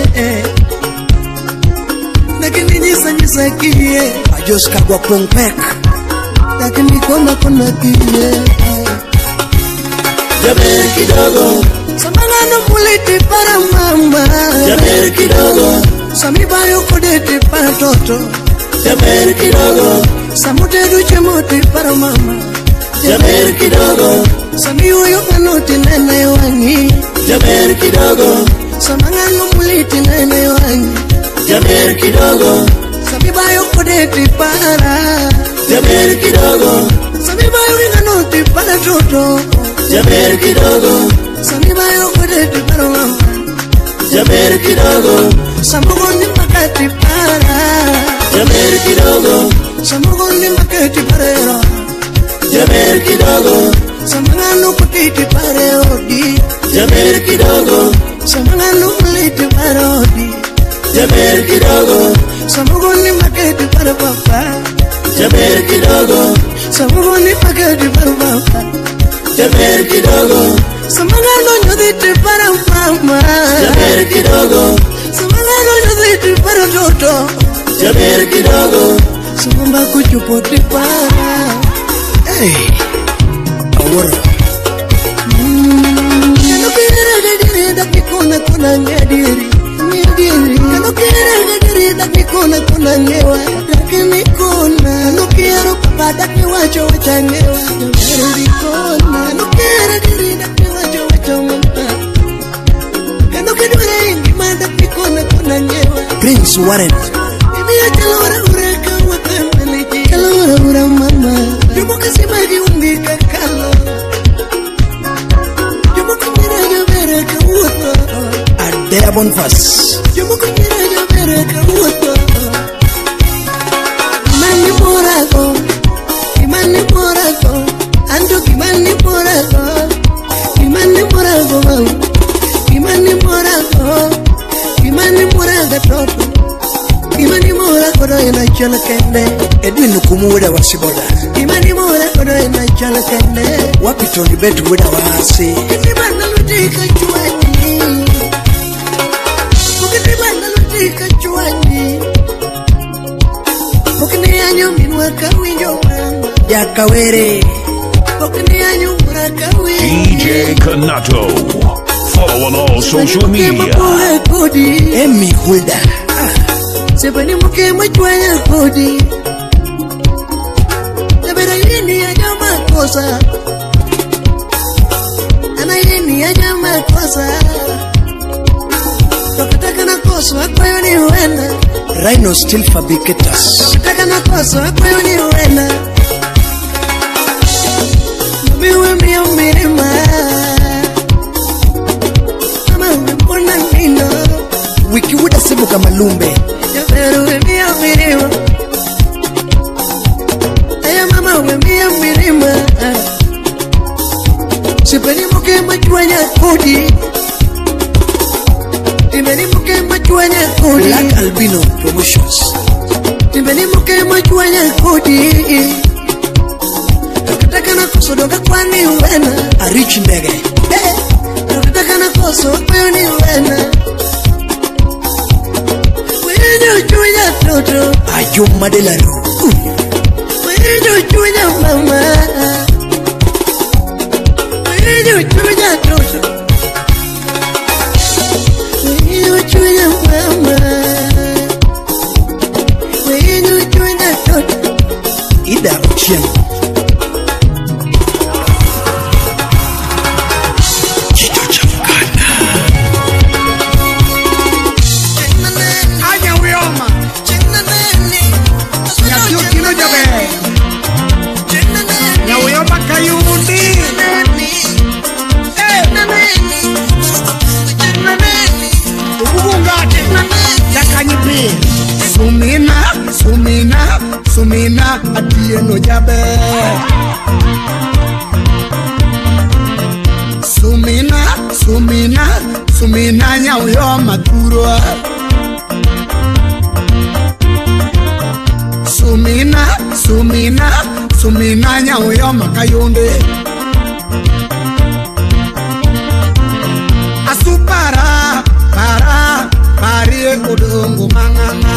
Lakini nisa nisa kiye. Ajos Kagwa Pongpek. Lakini kuna kuna kiye. Jaber kidogo. Samangano muliti para mama. Jaber kidogo. Samibayo kodete para toto. Jaber kidogo. Samute duche moti para mama. Jaber kidogo. Samiyo kanoti nene wangi. Jaber kidogo. Samangano muliti nene wangi. Jaber kidogo. Samibayo kodete para. Jaber kidogo. Samibayo kanoti para toto. Jaber kidogo. Samibayo kodete para mama. Jaber kidogo. Samugoni makati para. Jaber kidogo. Samugoni makati para. Jaber kidogo. Samangano kutiti para odi. Jaber kidogo. Samangano muliti para odi. Jaber kidogo. Samugoni makati para papa. Jaber kidogo. Samugoni makati para papa. Jaber kidogo. Samangano nyodite para mama. Jaber kidogo. Samangano nyodite para toto. Jaber kidogo. Samamba kuchupote para. Hey. Awora. Kano kira gadiri dakni kona kona ngadiri. Ngadiri. Kano kira gadiri dakni kona kona ngewa. Dakni kona. Kano kira papa dakni wacho wacha ngewa. Jaber kona. Kano kira diri dakni wacho wacha mama. Kano kidure ingi dakni kona kona ngewa. Prince Warren. Ibi ajalora ureka watembeleji. Kalora ura mama. Jumuka simaji ungi kakalo. Jumuka mira jabere kawuto. Adea Bonfas. Jumuka mira jabere kawuto. Imani morago. Imani morago. Ando kimani morago. Imani morago mau. Imani morago. Imani morago toto. Imani morago do ina chala kende. Edwin Nukumu weda wasiboda. Imani morago do ina chala kende. Wapi Tony Bet weda wasi. Kiti bana lutika chuani. Kiti bana lutika chuani. Kukini anyo minwa kawinyo mama. Yakawere. Kukini anyo mura kawinyo. D J Kanato. Follow on all social media. Emmy Hulda. Sebani muke machwanya kodi. Sebera yini ya jama kosa. Ana yini ya jama kosa. Tokataka na kosa akwayo ni uenda. Rhino Steel Fabricators. Tokataka na kosa akwayo ni uenda. Miwe miyo mirima. Mama umepona nino. Wiki wuda Sebuka Malumbe. Pero we mi amirima. Aya mama we mi amirima. Sipeni muke machwanya kodi. Timeni muke machwanya kodi. Black Albino Promotions. Timeni muke machwanya kodi. Takataka na koso donga kwani wena arich ndege eh nataka na koso kwa ni wena wewe chunya toto ayo madelaru wewe chunya mama wewe chunya toto wewe chunya mama wewe chunya toto ida uchiem Sumina, sumina, sumina, atieno jabe. Sumina, sumina, sumina, nyauyo maturo. Sumina, sumina, sumina, nyauyo makayonde. Asupara, para, parie kudungu manganga.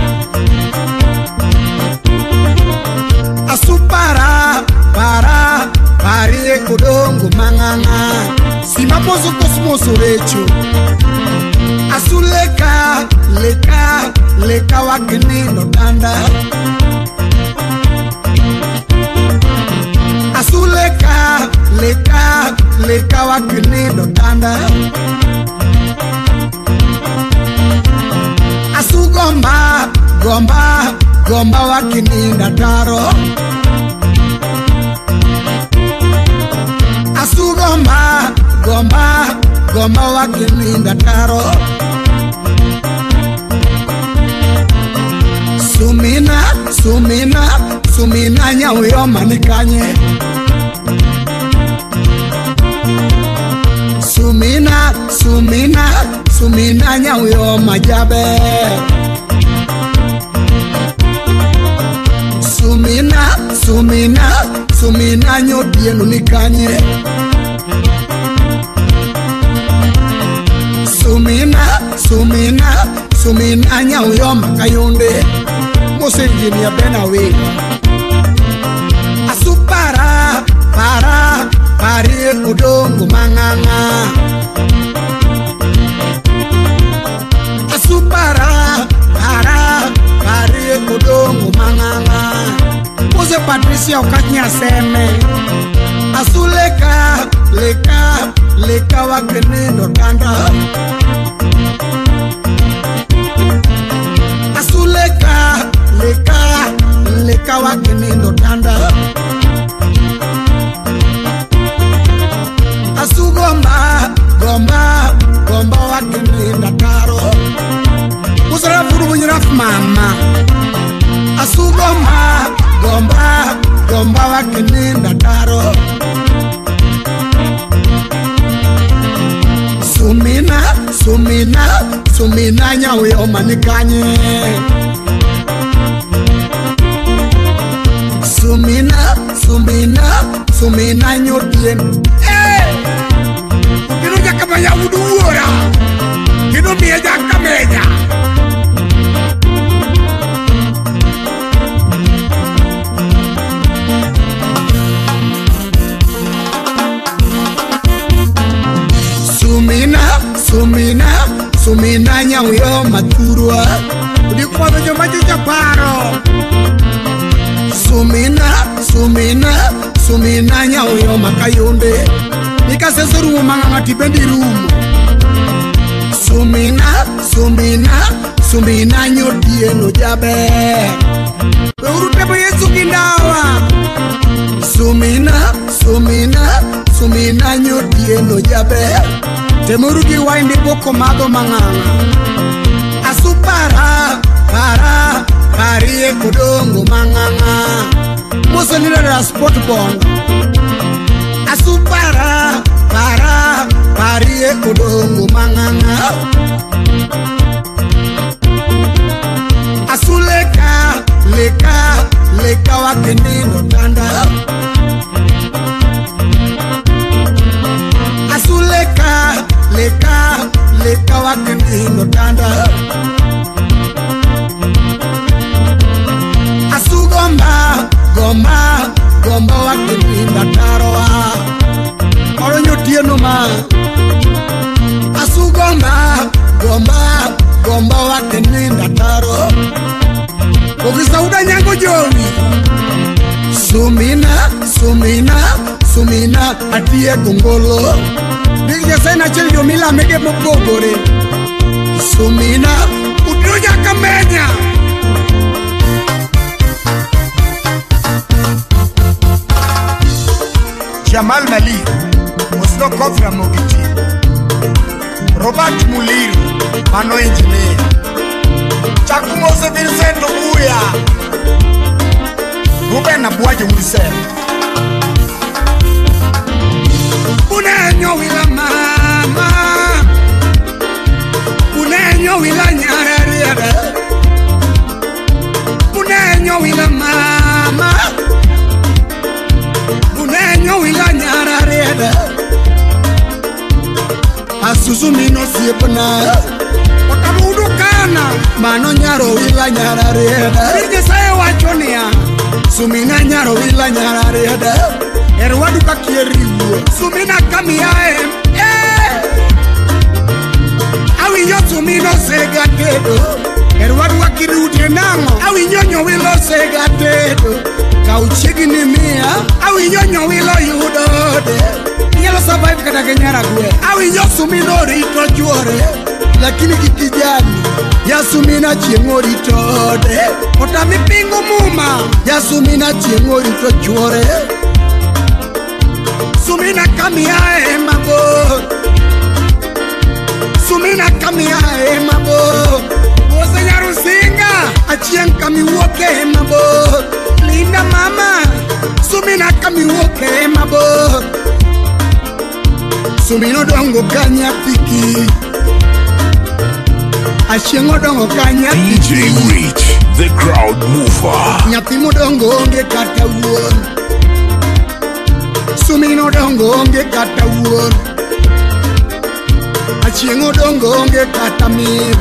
Asupara, para, parie kudungu manganga. Simapozo kosmoso recho. Asuleka, leka, leka wakini no tanda. Asuleka, leka, leka wakini no tanda. Asugomba, gomba, gomba wakininda taro. Asugomba, gomba, gomba wakininda taro. Sumina, sumina, sumina nyauyo manikanye. Sumina, sumina, sumina nyauyo majabe. Sumina, sumina, sumina nyodienu nikanye. Sumina, sumina, sumina nyauyo makayonde. Mosengini ya benawe. Asupara, para, parie kudongo manganga. Asupara, para, parie kudongo manganga. Mose Patricia ukatnya seme. Asuleka, leka, leka wakenendo tanda. Asuleka, leka, leka wakenendo tanda. Asugomba, gomba, gomba wakenendo taro. Usara furu bunyiraf mama. Asugomba, gomba, gomba wakenendo taro. Sumina, sumina, sumina nyauyo manikanye. Sumina, sumina, sumina nyodien. Eh! Kino jakabaya uduora. Kino miya jakameja. Sumina, sumina, sumina nyauyo maturwa. Udikwazo jomaji japaro. Sumina, sumina, sumina nyauyo makayonde. Nika seseru manganga tibendi rumu. Sumina, sumina, sumina nyodieno jabe. Urutebo Yesu kindawa. Sumina, sumina, sumina nyodieno jabe. Temurugi waindi boko mago manganga. Asupara, para, parie kudongo manganga. Musa nila da sport bond. Asupara, para, parie kudongo manganga. Asuleka, leka, leka wakenendo tanda. Sumina, Sumina, Sumina, atie gongolo. Bigja sena chel yo mila mege mopogore. Sumina, uduja kamenya. Jamal Malik, Oslo Kofra Mogiti, Robert Mulir, Mano Engineer, Chakumose Vincent Uya, Ruben Abuaje Wilson. Unenyo wila mama, unenyo wila nyarariere, unenyo wila mama, unenyo wila nyarariere. Asuzumi no siepna, wakamudu kana, mano nyaro wila nyarariere. Ije saye wachonia, Sumina nyaro wila nyarariere. Erwadu kakieriwo, Sumina kamiae, eh. Awi yo Sumino sega tedo, Erwadu wakirute nango, awi nyonyo wilo sega tedo. Kauchigi ni mia, awi nyonyo wilo yudode. Nyelo survive kata kenyara kwe, awi yo Sumino rito chuore. Lakini kikijani, ya Sumina chiengo ritode. Otami pingu muma, ya Sumina chiengo rito chuore. Sumina kamiae mabo, Sumina kamiae mabo. Wose nyarusinga, achien kami woke mabo. Linda mama, Sumina kami woke mabo. Sumino dongo kanya piki, achien dongo kanya piki. D J Reach, the crowd mover. Nyatimo dongo onge kata uon, Sumino dongo onge kata uon, Achiengo dongo onge kata min,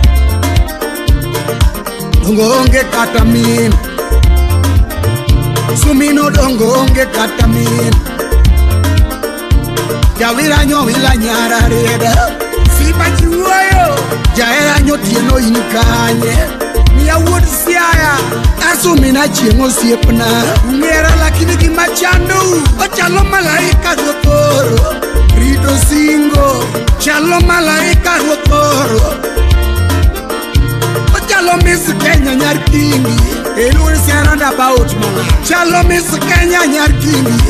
dongo onge kata min. Sumino dongo onge kata min. Jawira nyo wila nyara reda, Sipa chiwoyo, Jaera nyo tieno inkanye. Mia wood siaya, Asumina chiengo siepna. Ngera lakini kimachandu, Ochalo malaika rotoro, Rito singo, Chalo malaika rotoro, Ochalo miss Kenya nyar kingi. Eluri si roundabout mama, Chalo miss Kenya nyar kingi.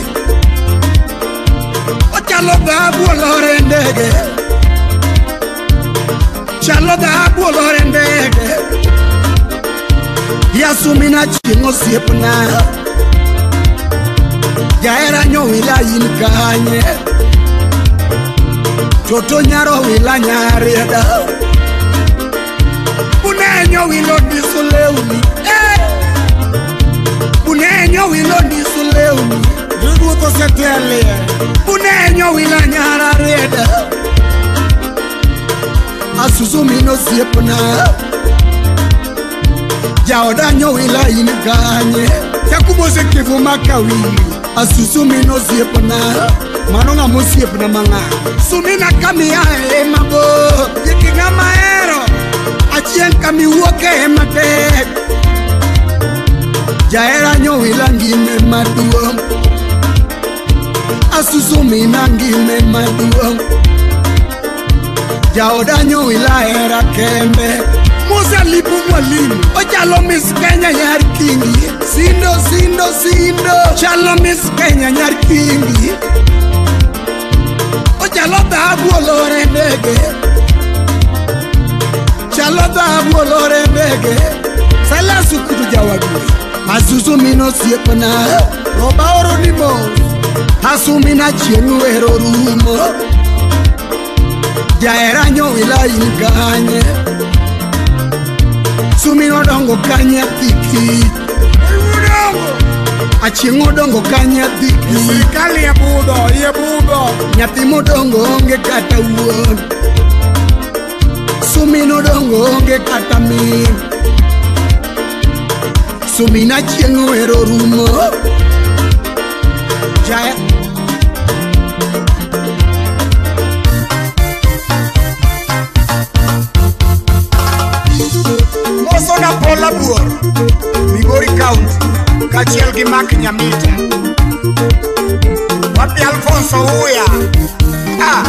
Ochalo babu olore ndege, Chalo babu olore ndege. Ya Sumina chiengo siepna, Jaera nyo wila inkanye. Toto nyaro wila nyareda, Unenyo wilo disuleuni, eh. Unenyo wilo disuleuni, Ruduto setele, Unenyo wila nyareda. Asuzumino siepna, Jaoda nyo wila inkanye. Yakubose kivu makawili, Asuzumino siepna, Manonga musiepna manga. Sumina kamiae mabo, Yikinga maero, Achien kami woke matek. Jaera nyo wila ngime maduong, Asuzumina ngime maduong. Jaoda nyo wila era kembe, Musa lipu mwalimu, Ochalo miss Kenya nyar kingi. Sindo, sindo, sindo, Chalo miss Kenya nyar kingi. Ochalo dhahabu olore ndege, Chalo dhahabu olore ndege. Sala sukutu jawagui, Asuzumino siepna, Roba oro nimo, Asumina chiengu ero rumo. Jaera nyo wila inkanye, Sumino dongo kanya tiki. Achiengo dongo kanya tiki. Sirikali ya budo, ya budo. Nyatimo dongo onge kata uon, Sumino dongo onge kata min. Sumina chiengo ero rumo. Jaya Moso na pola buor, Migori County, Kachiel gi Mak Nyamita. Wapi Alfonso Uya? Ah.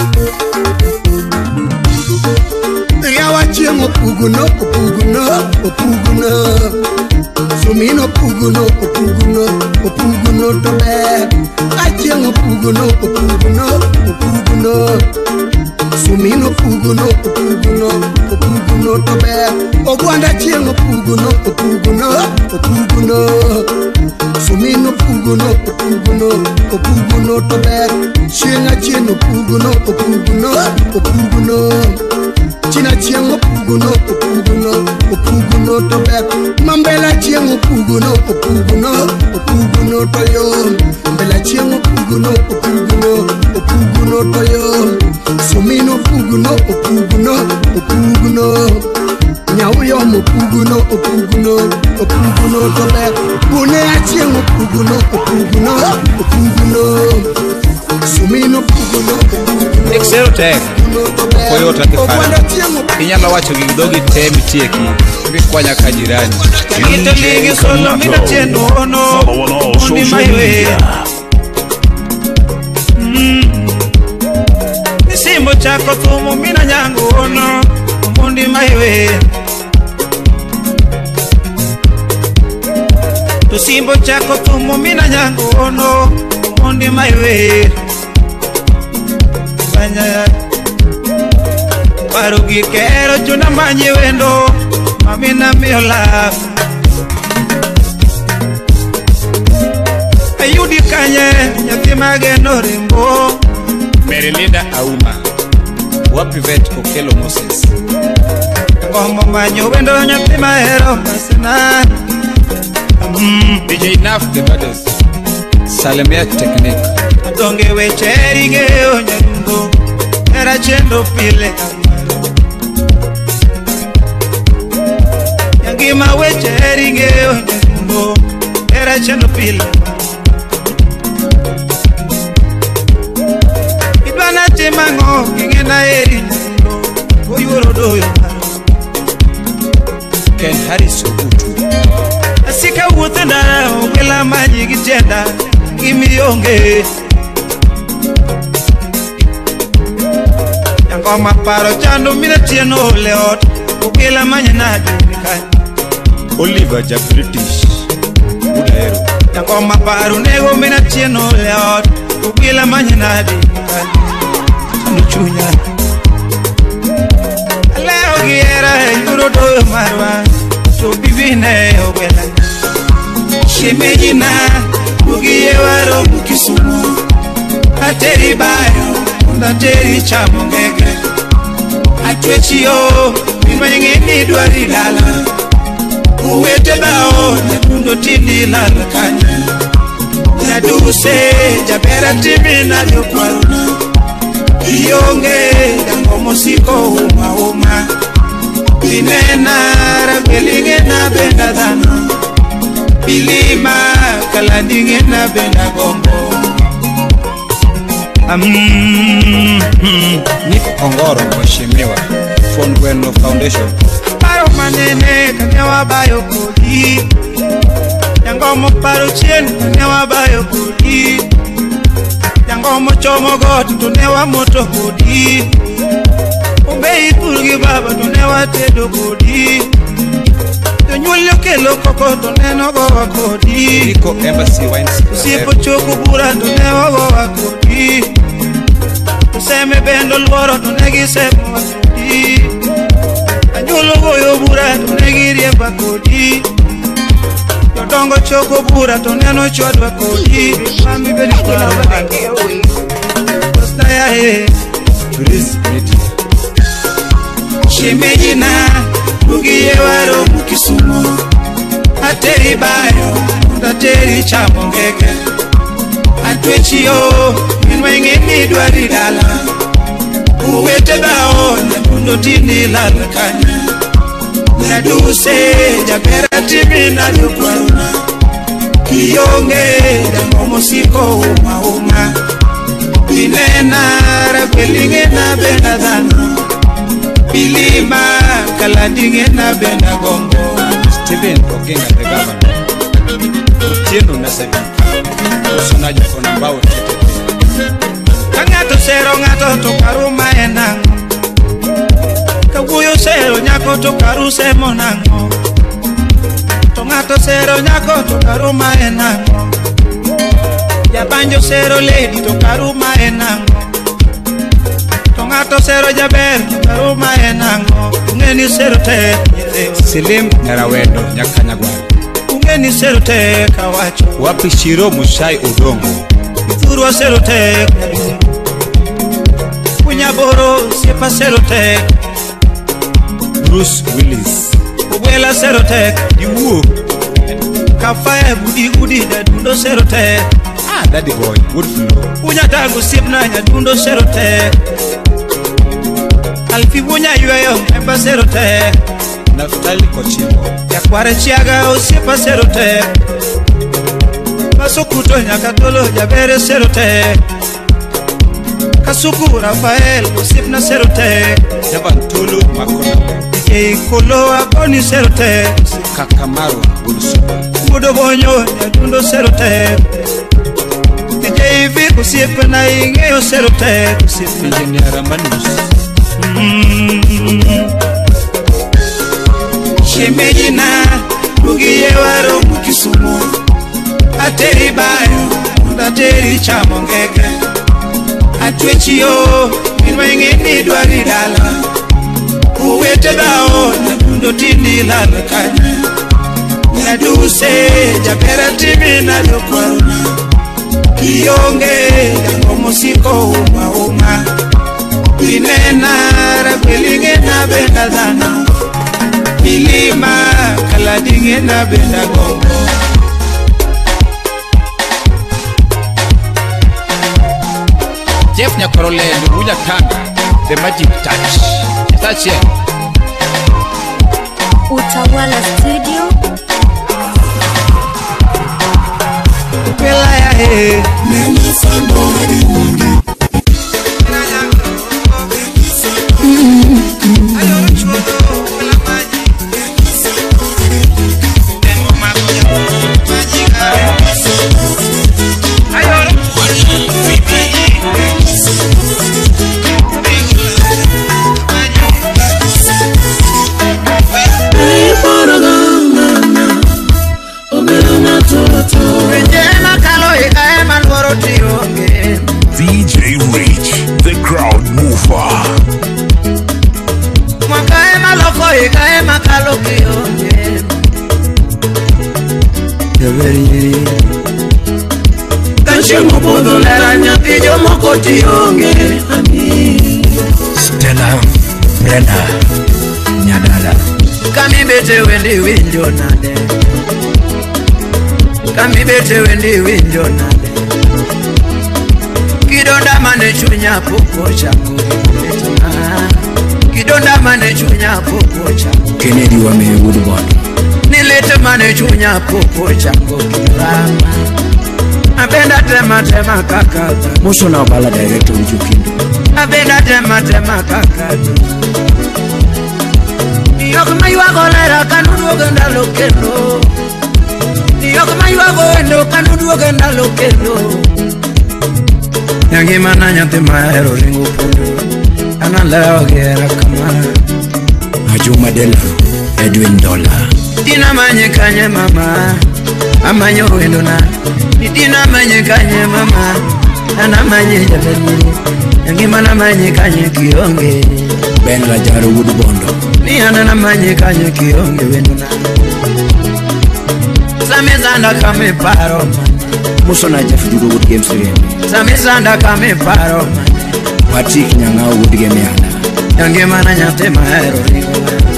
Yawa chiemo puguno, puguno, puguno. Sumino puguno, puguno, puguno to be. Achiemo puguno, puguno, puguno. Sumino puguno, puguno, puguno to be. Ogwanda chiemo puguno, puguno, puguno. Sumino puguno, puguno, puguno to be. Chinga chieno puguno, puguno, puguno. China chiengo puguno, puguno, puguno to be. Mambela chiengo puguno, puguno, puguno to yo. Mbela chiengo puguno, puguno, puguno to yo. Sumino puguno, puguno, puguno. Nyauyo puguno, puguno, puguno to be. Bune chiengo puguno, puguno, puguno. Sumino puguno, puguno. Excel tag. Koyota kifana inyalo wacho gi dogi te mitieki bikwanya ka jirani Italingi solo mina tiendo ono Undi maiwe Nisimbo chako tumu mina nyangu ono Undi maiwe Tusimbo chako tumu mina nyangu ono Undi maiwe Banya Parugi kero chuna manyi wendo Mamina miola Ayudi kanye Nyati mageno rimbo Merilinda Auma Wapi vet Okelo Moses Ngomo manyo wendo nyati mahero Masina mm, D J Naf the Brothers Salemia Technique Donge wecheri geo nyarungo Era chendo pile Yangima wecheri geo nyarungo Era chendo pile Idwana timango kingena eri nyarungo Uyuro doyo Ken Harris Ogutu Asika utenda Wela manyi gitenda Gimi yonge Yangoma paro chando mina tieno leot Ukila manya na jurika Oliver Jack British Udahero Yangoma paro nego mina tieno leot Ukila manya na jurika Nuchunya Leo giera yuro doyo marwa Chubibine obela Shimejina Ugiye waro mukisumu Ateri bayo Ndateri chamongege Atwechiyo Minwanyengi nidwari lala Uwete bao Nebundo tindi lala kanya Naduse Jabera timi na jokwaruna Iyonge Dangomo siko uma uma Inena Rabelinge na benda dhano Bilima Kalandinge na benda gombo Mm, mm, Nick Ongoro Mheshimiwa Fondweno Foundation Paro manene kanyawa bayo kodi Yangomo paro chien kanyawa bayo kodi Yangomo chomo got tunewa moto kodi Umbei pulgi baba tunewa tedo kodi Nyulio kelo koko tuneno gowa kodi Nico Embassy Wines Usipo choku bura tunewa gowa kodi Useme bendo lworo tunegi semo kodi Anyulo goyo bura tunegi riemba kodi Yodongo choko bura tuneno chodwa kodi Mami bedi kwa wake Kosta ya he Chris Miti Shimejina Ugiye waro mukisumu Ateri bayo Ndateri chamongege Atwechiyo Minwengi nidwari dala Uwete bao Nebundo tindi lala kanya Naduse Jabera timi na jokwaruna Iyonge Dangomo siko uma uma Inena Rabelinge na benda dhano Bilima Kalandinge na benda gombo Stephen Oginga the governor Otieno na sebi Osuna joko na mbao tete Kangato sero ngato to karuma enango Kaguyo sero nyako to karuse monango To ngato sero nyako to karuma enango Yabanjo sero lady to karuma enango To ngato sero jaber to karuma enango Ungeni sero te Silim narawendo nyakanyagwa Ungeni sero te kawacho Wapi Shiro Mushai Odongo Thurwa sero te Kunyaboro siepa sero te Bruce Willis Ubwela sero te Iwuo Kafaya gudi gudi da dundo sero te Ah, daddy boy, good flow Unyatagu sipna nya dundo sero te Alfi wunya yueyo emba sero te Naftali Kochimbo Ya kware chiaga o siepa sero te Kasukuto nyakatolo jabere sero te Kasuku Rafael o sipna sero te Jabantolo Makona Ike kolo akoni sero te Kakamarwa Bulsuba Budo bonyo ya dundo sero te Ike ivi kusipa na ingeyo sero te Engineer Manus Shemejina Mugiye waro mukisumo Ateri bayo Ndateri chamongege Atwechiyo Minwenge nidwa ridala Uwete dao Nadundo tindi lalakanya Naduse Jabera timi nalokwaruna Kiyonge Yangomo siko uma uma Inena Rabelinge na benda dana Milima Kaladinge na benda gongo Jeff Nyakorole Nuruja Kanga The Magic Touch Touch it Utawala Studio Pela ya he Nena Sandori Mungi Ayo chudo Pela maji Tengo makuja Majika Ayo D J Reach, the crowd mover. Mwakaema loko ikaema kaloki onge Yaveri Kanchimo podo lera nyatijo moko tionge Ami Stella Brenda Nyadala Kami bete wendi winjo nade Kami bete wendi winjo nade Kidonda mane chunya poko changu Kidonda mane chunya poko changu Kennedy wa me Woodboard Nilete mane chunya poko changu kirama Abenda tema tema kakata Moso na bala director Ujukindu Abenda tema tema kakata Niyokuma yuwago lera kanudu ogenda lokendo Niyokuma yuwago endo kanudu ogenda lokendo Yangi mana nyante maero ringo pundu Anala ogera kama Ajuma Dela Edwin Dollar Dina manye kanye mama Amanyo wendo na Dina manye kanye mama Ana manye jabeni Yangi mana manye kanye kionge Ben Lajaro Woodbondo Ni ana manye kanye kionge wendo na Samezanda kame paro man Moso na Jeff Dugo Wood Games Rembi Samezanda kame paro man Patrick Nyangao Wood Game Yana Yangi mana nyante maero ringo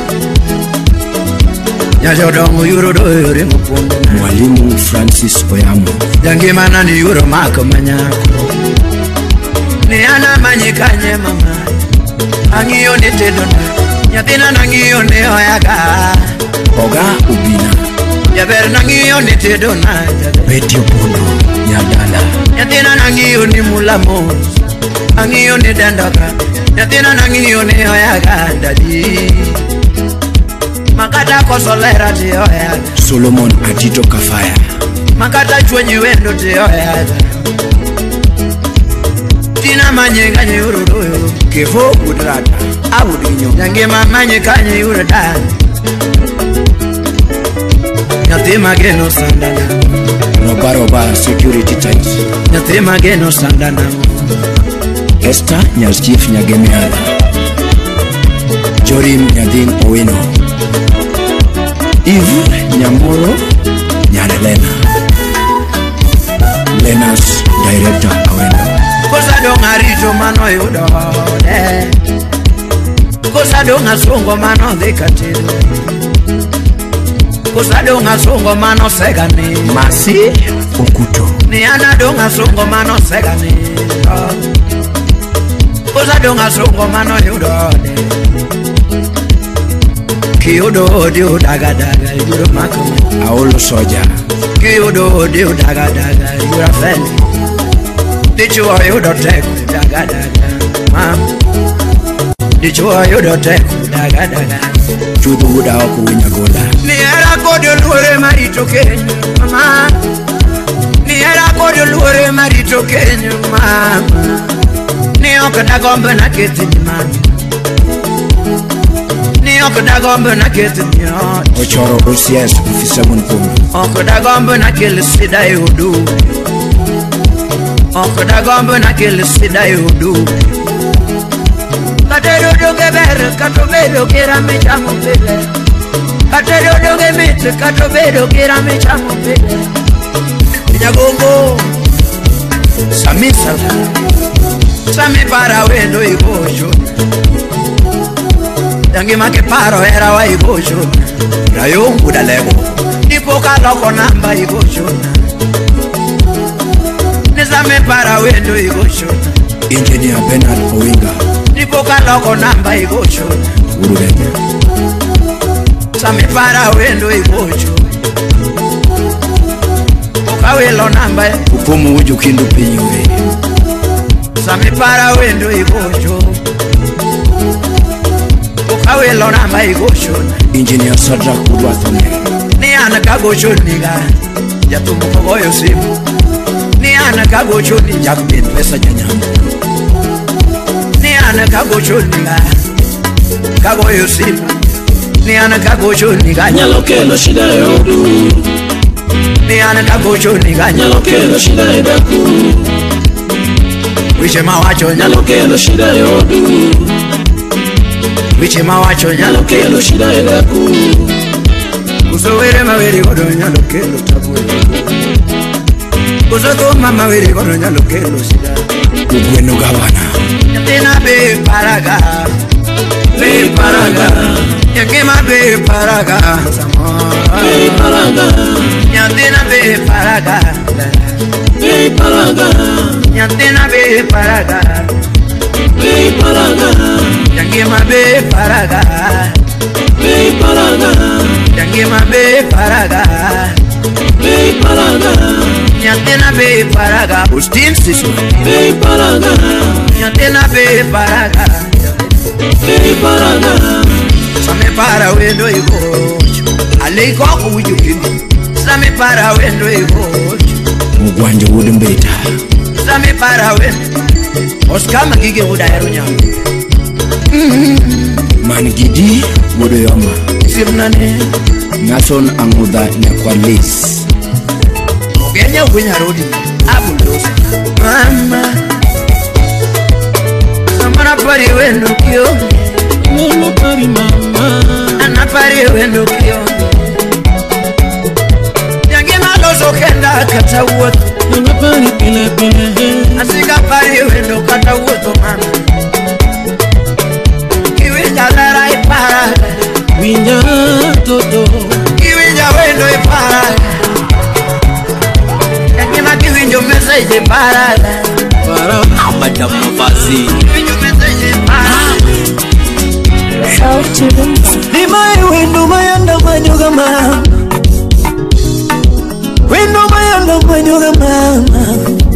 Nyajodongo yuro do yuri mupundu Mwalimu Francis Oyamo Yangi mana ni yuro mako manyako Ni ana manye kanye mama Angiyo ni tedona Nyatina nangiyo ni oyaga Oga Ubina Jaber nangiyo ni tedona Betty Opondo Nyadala Nyatina nangiyo ni mulamo Angiyo ni dandoka Nyatina nangiyo ni oyaga Dadi Makata kosolera ti oyaga Solomon Atito Kafaya makata chwenye wendo teoya tina manye kanye urudoyo kifo udrata awudinyo yange mamanye kanye urada Nyathima geno sandana No baroba security tight Nyathima geno sandana Esther Nyas Chief Nyagemiala Jorim Nyadin Owino Eve Nyamoro Nyarelena Lenas Director Awendo Kosa donga rito mano yudo de Kosa donga songo mano dhikatido Kosa donga songo mano segani Masi Okuto Ni ana donga songo mano segani Kosa donga songo mano yudo de Kiyudo diu daga daga yuro makumi Aolo soja Kiyudo diu daga daga yura fendi Dichua yudo teku daga daga Mam Dichua yudo teku daga daga Chudu uda oku winyagola Ni era kodio luore marito kenyu mama Ni era kodio luore marito kenyu mama Ni okada gombe na kiti ni mami Ni okada gombe na kiti ni ot Ochoro O C S Ofisa Munpumi Okada gombe na kili sida yudu Okada gombe na kili sida yudu Katedo doge bere kato bedo kira me chamo pele Katedo doge mite kato bedo kira me chamo pele Nyagongo Sami sala Sami para wendo ibosho Yangi make paro era wa ibosho Rayungu dalego Nipo kaloko namba ibosho Nizame para wendo ibosho Engineer Bernard Owinga Nipo kaloko namba ibosho Ururenya Same para wendo ibosho Ukawelo namba Upomu uju kindu pinyure Same para wendo ibosho Ukawelo namba ibosho Engineer Sadrak Udwathone Ni ana kagosho niga Jatumu kogoyo simu Ni ana kagosho ni jakubin pesa janyamu Ni ana kagosho niga Kagoyo simu Ni ana kagosho niga Nyalo kelo shida yodu Ni ana kagosho niga Nyalo kelo shida edaku Wiche mawacho Nyalo kelo shida yodu Wiche mawacho Nyalo kelo shida edaku Kusowere maweri godo nyalo kelo tabu Kusoto mama weri godo nyalo kelo shida Ugweno gawana Nyatina be paraga Be paraga Yakima be paraga Be paraga Nyatina be paraga Be paraga Nyatina be paraga Be paraga Yakima be paraga Be paraga Yakima be paraga Be paraga Nyatina be paraga Ustin sisu Be paraga Nyatina be paraga Be paraga Same para wendo igocho Aliko kuju kini Same para wendo igocho Mugwanje wudumbeta Same para wendo Oskama gige wudaero nyamu Mangidi Wudoyoma Sirnane Nason Angudha Nyakwalis Ogenya wenya rodi Abulos Mama Samana pari wendo kio Mama pari mama Ana pari wendo kio Yangi maloso kenda kata uoto Mama pari pile pile Asika pari wendo kata uoto mama Kiwinja lara iparaga Winja toto Kiwinja wendo iparaga Yakima kiwinjo message iparaga Para Amada mavazi Kiwinjo message iparaga South to the Nimae wendo mayanda manyoga mama Wendo mayanda manyoga mama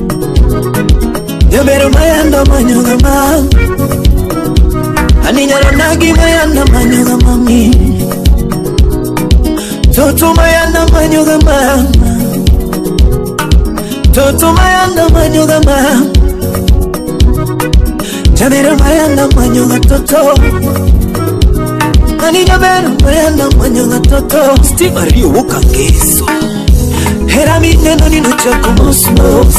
Yobero mayanda manyoga mama Aninyaro nagi mayanda manyoga mami Toto mayanda manyoga mama Toto mayanda manyoga ma Jamera mayanda manyoga toto Ani jamera mayanda manyoga toto Steve Rio woka keso Hera mi neno nino chako mosmos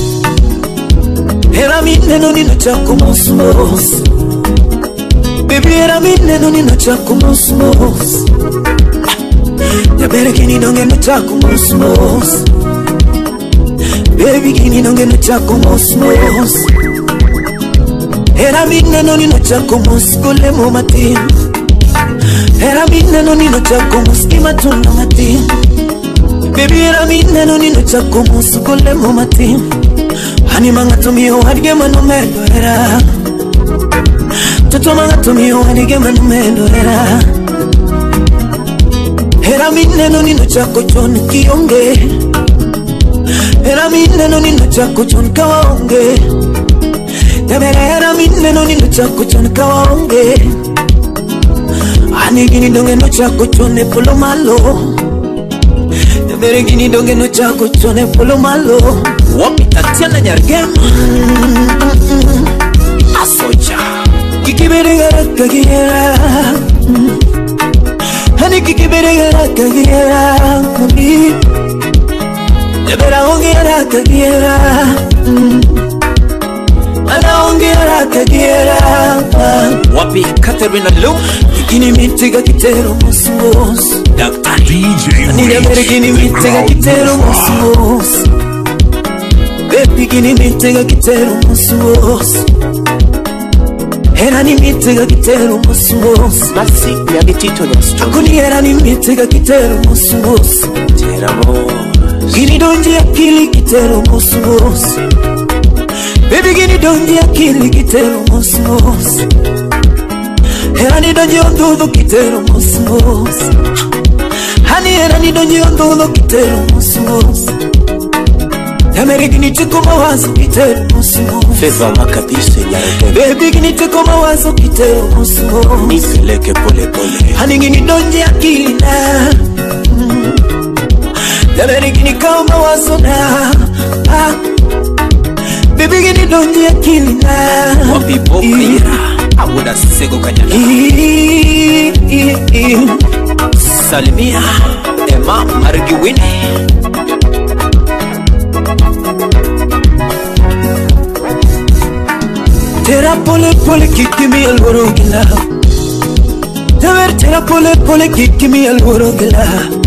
Hera mi neno nino chako mosmos Baby hera mi neno nino chako mosmos Jamera kini donge no chako mosmos Baby kini donge no chako mosmos Era mi neno nino chako moskole mo matin Era mi neno nino chako moskima tuna matin Baby era mi neno nino chako moskole mo matin Hani manga tumio hadige manu mendo era Toto manga tumio hadige manu mendo era Era mi neno nino chako chon kionge Era mi neno nino chako chon kawaonge Era mi neno nino chako chon kawaonge Ani gini donge no chako chone polo malo Mere gini donge no chako chone polo malo Wapi tatiana nyargema Asocha Kikibere gara kagira Hani kikibere gara kagira Mami Debera onge gara kagira Ana ongera kagira Wapi Katerina Lu Gini mitega kitero mosmos Doctor D J Nina mere gini mitega kitero mosmos Baby gini mitega kitero mosmos Era ni mitega kitero mosmos Masi ya bitito nostro Akuni era ni mitega kitero mosmos Teramo Gini donji akili kitero mosmos Baby gini donji akili kitero mosmos Era ni donji ondudu kitero mosmos Hani era ni donji ondudu kitero mosmos Yamere gini tiko mawazo kitero mosmos Feva makabise nyareke Baby gini tiko mawazo kitero mosmos Niseleke pole pole Hani gini donji akili na mm. Yamere gini kao mawazo na ah. Baby gini donji akili na Wapi bokira Abuda sego kanyala Salimia Emma Margiwini Tera pole pole kikimi alworo gila Tever tera pole pole kikimi alworo gila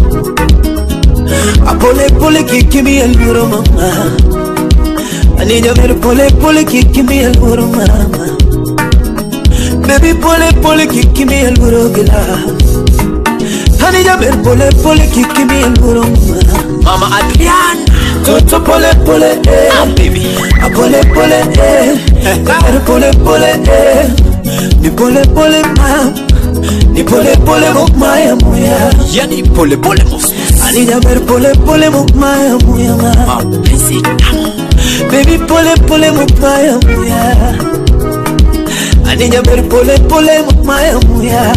A pole pole kikimi alworo mama Anija ver pole pole kikimi alworo mama Baby pole pole kiki mi el buro gila Hani ya ver pole pole kiki mi el buro Mama Adrian Toto pole pole eh ah, baby A pole pole eh Ver pole pole eh Ni pole pole ma Ni pole pole mok maya muya Ya ni pole pole mos Hani ya ver pole pole mok maya muya ma Ma pesita Baby pole pole mok maya muya Aninya ber pole pole maya muya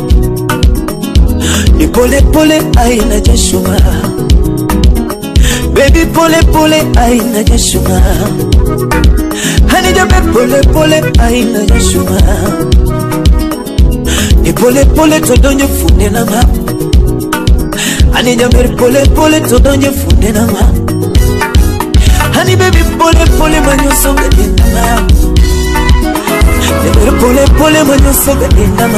Ni pole pole aina jashuma Baby pole pole aina jashuma Aninya ber pole pole aina jashuma Ni pole pole todonye funde na ma Aninya ber pole pole todonye funde na ma Hani baby pole pole manyoso gadina ma Tera pole pole manyo soga indama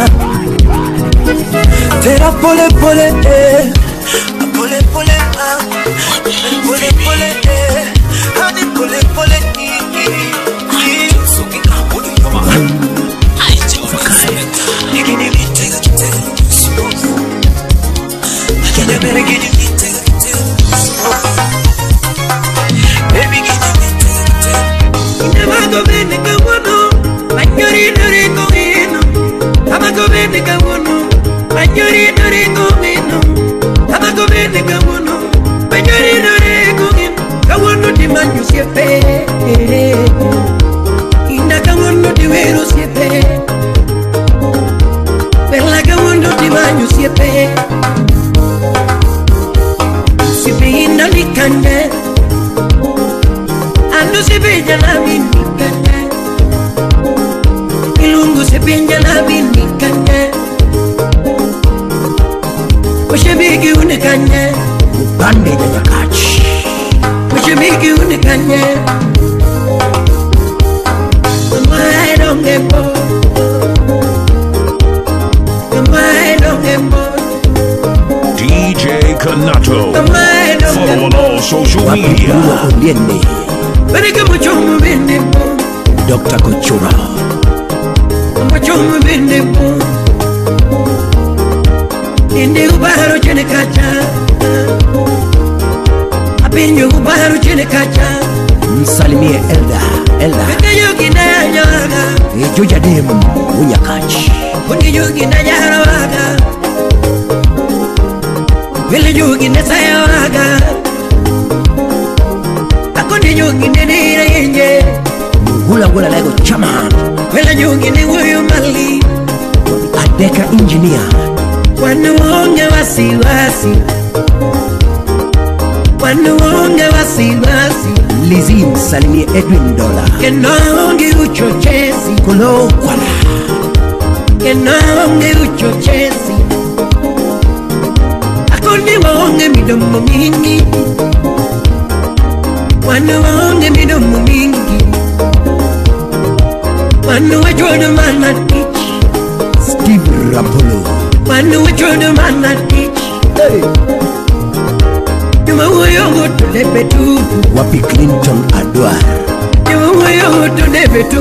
Tera pole pole eh Pole pole ah Pole pole eh Hani pole pole i Sogi kabudu yoma Aicha wakae Nigini mitega kitega Akine bere gini mitega kitega Baby gini mitega kitega Never go bene kawono Anyori nuri kumino Ama kubende kawono Anyori nuri kumino Ama kubende kawono Anyori nuri kumino Kawono di manyu siepe Inda kawono di wero siepe Perla kawono di manyu siepe Siepe inda likande sepija na bini kanye Ilungu sepija na bini kanye Ushebiki unikanye Bande ya kachi Ushebiki unikanye Mama I don't get bored Mama I don't get bored D J Kanato. Follow on all social media. Barika muchomu bende bo Doctor Kochura Muchomu bende bo Inde ubaharo chene kacha Apinyo ubaharo chene kacha Msalimie Elda Elda Weka yuki na ya nyaga Ejoja demu Unyakachi Kundi yuki na ya waga Wele yuki na saya waga Akundi yuki na nira yenje Gula gula lego chama Wele yuki na wuyu mali Adeka engineer Wanu wonge wasi wasi Wanu wonge wasi wasi Lizzy msalimie Edwin Dola Keno wonge uchochezi Kulo kwala Keno wonge uchochezi Akundi wonge midomo mingi Wanu wonge midomo mingi Wanu wajodo mana teach Steve Rapolo Wanu wajodo mana teach Hey Yuma uyo to lebe tu Wapi Clinton Adwar Yuma uyo to lebe tu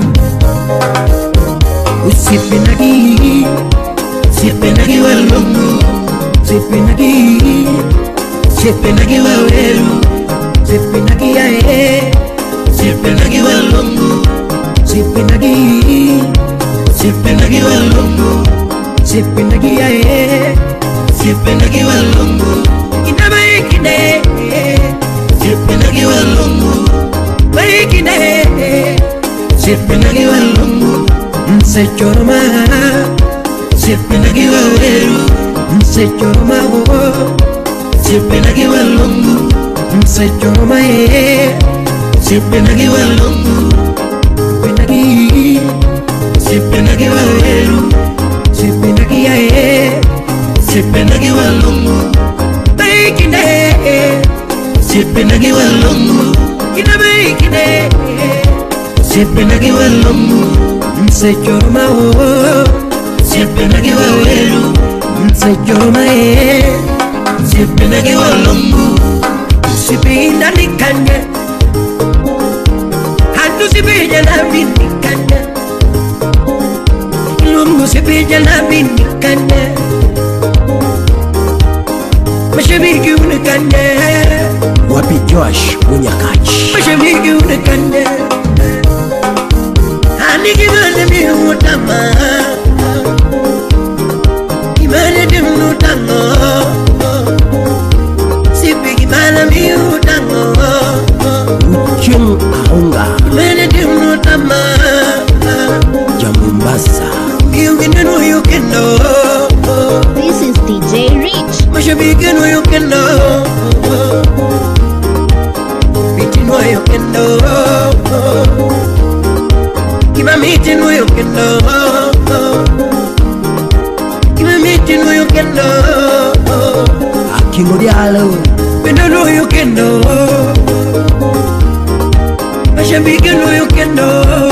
Usipinagi Sipinagi walungu Sipinagi Sipinagi waweru Sipinagi ae Sipinagi walungu Sipinagi Sipinagi walungu Sipinagi ae Sipinagi walungu Inama ikine Sipinagi walungu Waikine Sipinagi walungu Nse choroma Sipinagi waweru Nse choroma wo Sipinagi walungu Nse choroma e Sipinagi walungu Sipinagi Sipinagi waweru Sipinagi ae Sipinagi walungu Baikine Sipinagi walungu Ina baikine Sipinagi walungu Nse choroma wo Sipinagi waweru Nse choroma e Sipinagi walungu Sipinda nikanye Hatu sipija na bini kanye Lungu sipija na bini kanye Mashabiki unikanye Wapi Josh Unyakachi Mashabiki unikanye Hani kimane mi utama Kimane di utama Sipi kimane mi utama Ucheng Aunga Kimane di utama Jamumbasa You can know you can know This is D J Rich Mashabiki know you can know Biti know you can know Kiba miti know you can know Kiba miti know you can know Akimo Diallo Bendo know you can know Mashabiki know you can know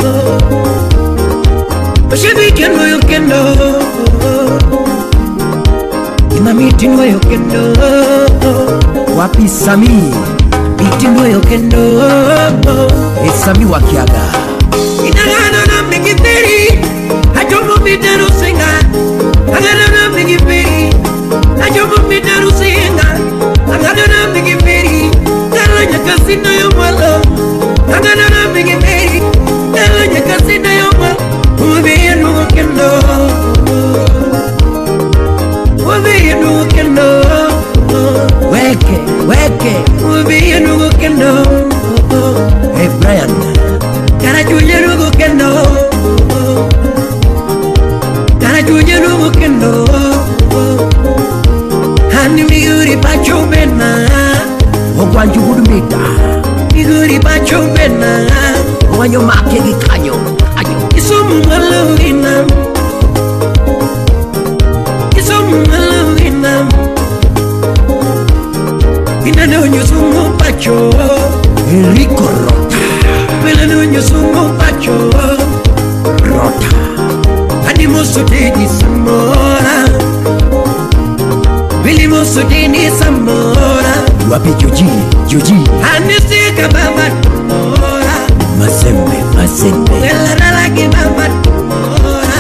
Mashabiki know you can know Kiba miti know you can know Wapi Sami Biti know you can know Esami Wakiaga Inagana na mingi peri Ajomo mitaru singa Agana na mingi peri Ajomo mitaru singa Agana na mingi peri Kala nyakasina yo mwalo Agana na mingi peri Kala nyakasina yo mwalo Uwe nuko kendo Uwe nuko kendo Weke, weke Uwe nuko kendo Hey Brian Kana chuja nuko kendo Kana chuja nuko kendo Hani miguri pacho bena Ogwanju Gudumita Miguri wena wanyo make gi kanyo ayo Kisumu malawina Kisumu malawina Inano nyusumu pacho Enrico Rota Inano nyusumu pacho Rota Animo sudeni samora Wilimo sudeni samora Wapi Joji Joji Anisika baba mora Mazembe Mazembe Wela nalaki baba mora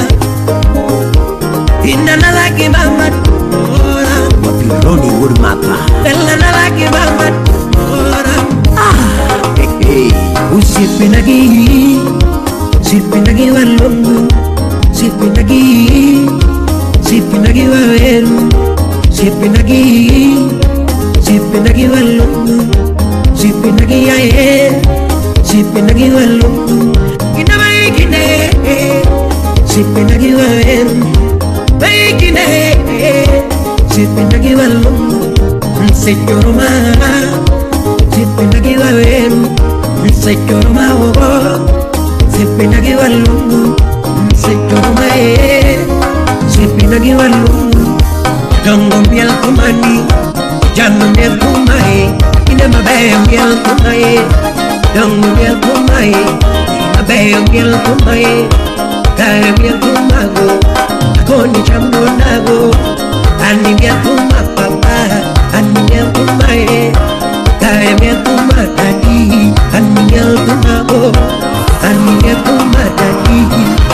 Inna nalaki baba mora Wapi Roni Urmapa Wela nalaki baba mora Ah Hey hey Usipinagi Sipinagi walongu Sipinagi Sipinagi waweru Sipinagi Sipinagi walungu Sipinagi aye Sipinagi walungu Inama ikine Sipinagi waweru Baikine Sipinagi walungu Nsekoroma Sipinagi waweru Nsekoroma wogo Sipinagi walungu Nsekoroma aye Sipinagi walungu Dongo miel kumani Jangan miel kumai Ina mabaya miel kumai Dongo miel kumai Mabaya miel kumai Kaya miel kumago Ako ni chambo nago Ani miel kumapapa Ani miel kumai Kaya miel kumatadi Ani miel kumago Ani miel kumatadi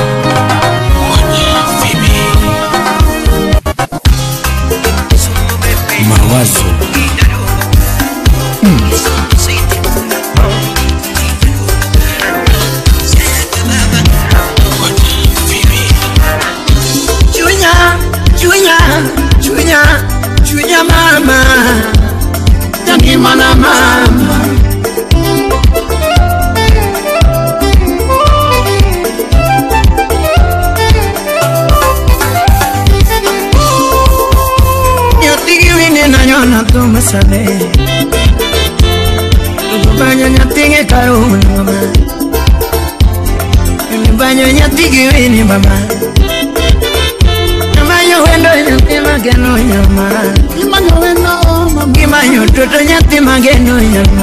Mawazo mm. Chunya, chunya, chunya, chunya mama Tangi mana mama Nanyona tu masane Banyo nyatinge kayo mama Banyo nyatinge wini mama Banyo wendo nyatima geno nyama Banyo wendo mama Banyo toto nyatima geno nyama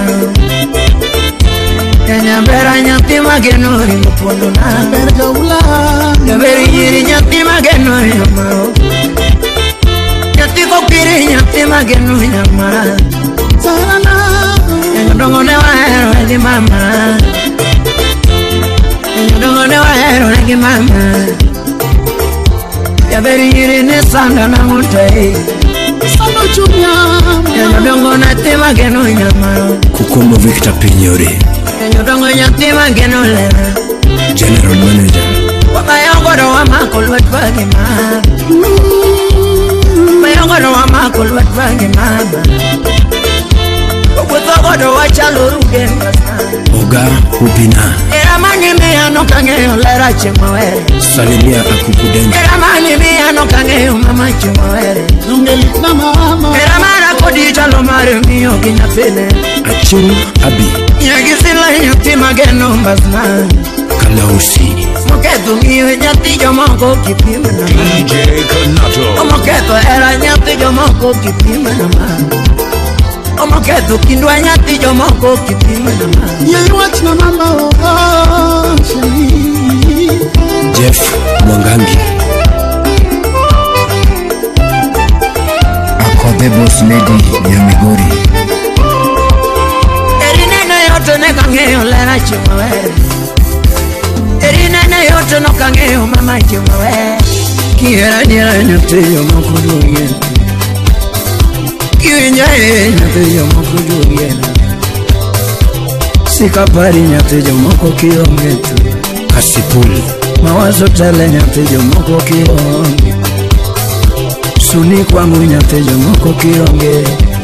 Kanya bera nyatima geno ringo pondo na Berga ula Kaberi jiri nyatima geno nyama Nyatiko kiri nyatima genu nyama Sarana Nyodongo ne wahero egi mama Nyodongo ne wahero egi mama Yaberi yiri ni sanda na mutai Sanda chunya Nyodongo natima genu nyama Kukumbo Victor Pinyori Nyodongo nyatima genu lera General Manager Wakayongo wa makul watwagi mama Mayongono wa makul watwangi mama Ukuthogodo wa chaluru genga Oga Upina Era mani miya no kangeyo lera chimawere Salimia Akukudenge Era mani miya no kangeyo mama chimawere Nungeli na mama Era mara kodi chalo mare miyo kinyafine Achiru Abi Nyagisila yutima geno mbazna Kalausi Moketu miyo nyati jomoko kipime na D J Kanato Moketu era nyati jomoko kipime na mama Omoketu kindwa nyati jomoko kipime na mama Yeye wach na mama oh shali Jeff Mwangangi Akobe Boss Lady ya Migori Erinene yote nekangeyo lera chimawere Erinene yote no kangeyo mama chimawere Kiera nira nyati jomoko duye Kienjae nyati jomoko duye Sikapari nyati jomoko kiongetu Kasipuli Mawazo tele nyati jomoko kionge Suni kwangu nyati jomoko kionge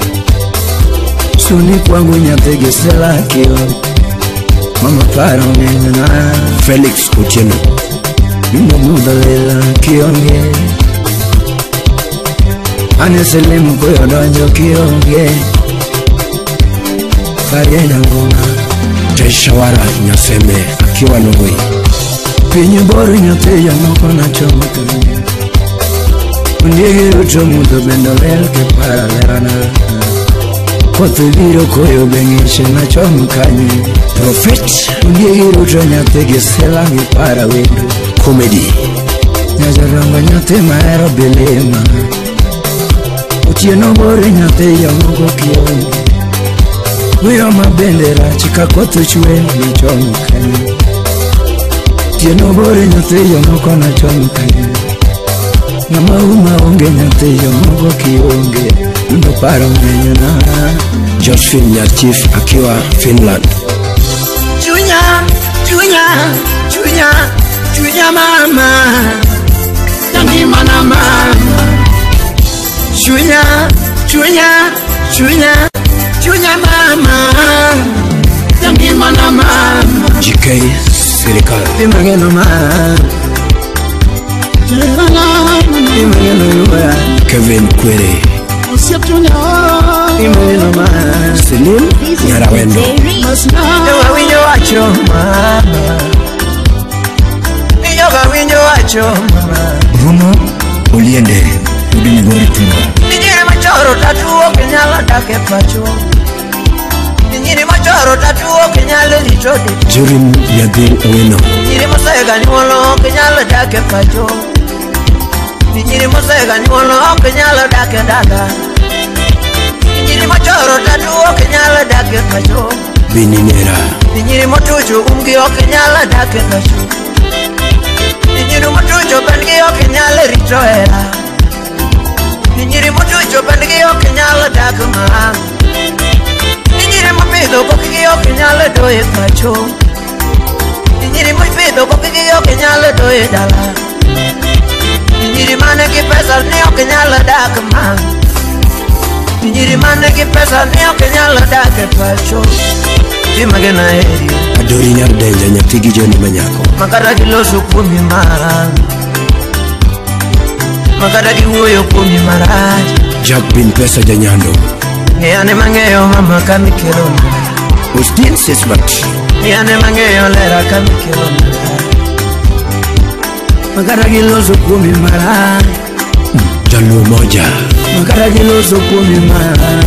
Suni kwangu nyati gisela kionge Mama paro nena Felix Otieno Yungo muda lela kionge Aneselimu kuyo donjo kionge Kariena ngoma Jesha Shawara Nyaseme akiwa Norway. Pinye bori nyote ya moko na chomo kanye Undiegi ucho mudo bendolel ke para lerana Kote viro koyo bengishe na chomo kanye Prophet Undiegi ucho nyate gesela mi para windu Comedy Nyajaramba nyate maero belema Utieno bori nyote ya moko kiongi Wiro mabendera chika kote chwe ni chomo kanye Tieno bore nyate yo moko na chomo kanye Ngama uma onge nyate yo moko kionge Ndo paro mwenye na Josephine Nyarchief akiwa Finland. Chunya, chunya, chunya, chunya mama Tangi mana mama Chunya, chunya, chunya, chunya mama Tangi mana mama G K Serikali Imageno ma Imageno yuwa Kevin Kwere Imageno ma Selim Nyarawendo Ewa winyo wacho mama Iyoga winyo wacho mama Bruno Oliende Udini Gori Tuma Nijiri machoro tatu okenyala dake pacho Nijiri machoro tatu okenyala lichode Jurim Yadil Oweno Nijiri mosega nyuolo okenyala dake pacho Nijiri mosega nyuolo okenyala dake dada Nijiri machoro tatu okenyala dake pacho Bininera Nijiri motucho umgi okenyala dake pacho Nijiri motucho bengi okenyala ritoera Nijiri motucho bengi okenyala dake maa Nijiri mopido kokigi okenyala doye pacho Nijiri mopido kokigi okenyala doye dala Nijiri mane ki pesa ni okenyala dake maa Nijiri mane ki pesa ni okenyala dake pacho Imagena eri Adori Nyardenja Nyatigi Joni Manyako Makara kiloso kumi mara Makara kiwoyo kumi mara Jack Bin Pesa Janyando Yane mangeyo mama kami kilona Ustin Sisbat Yane mangeyo lera kami kilona Makara kiloso kumi mara Jalu Moja Makara kiloso kumi mara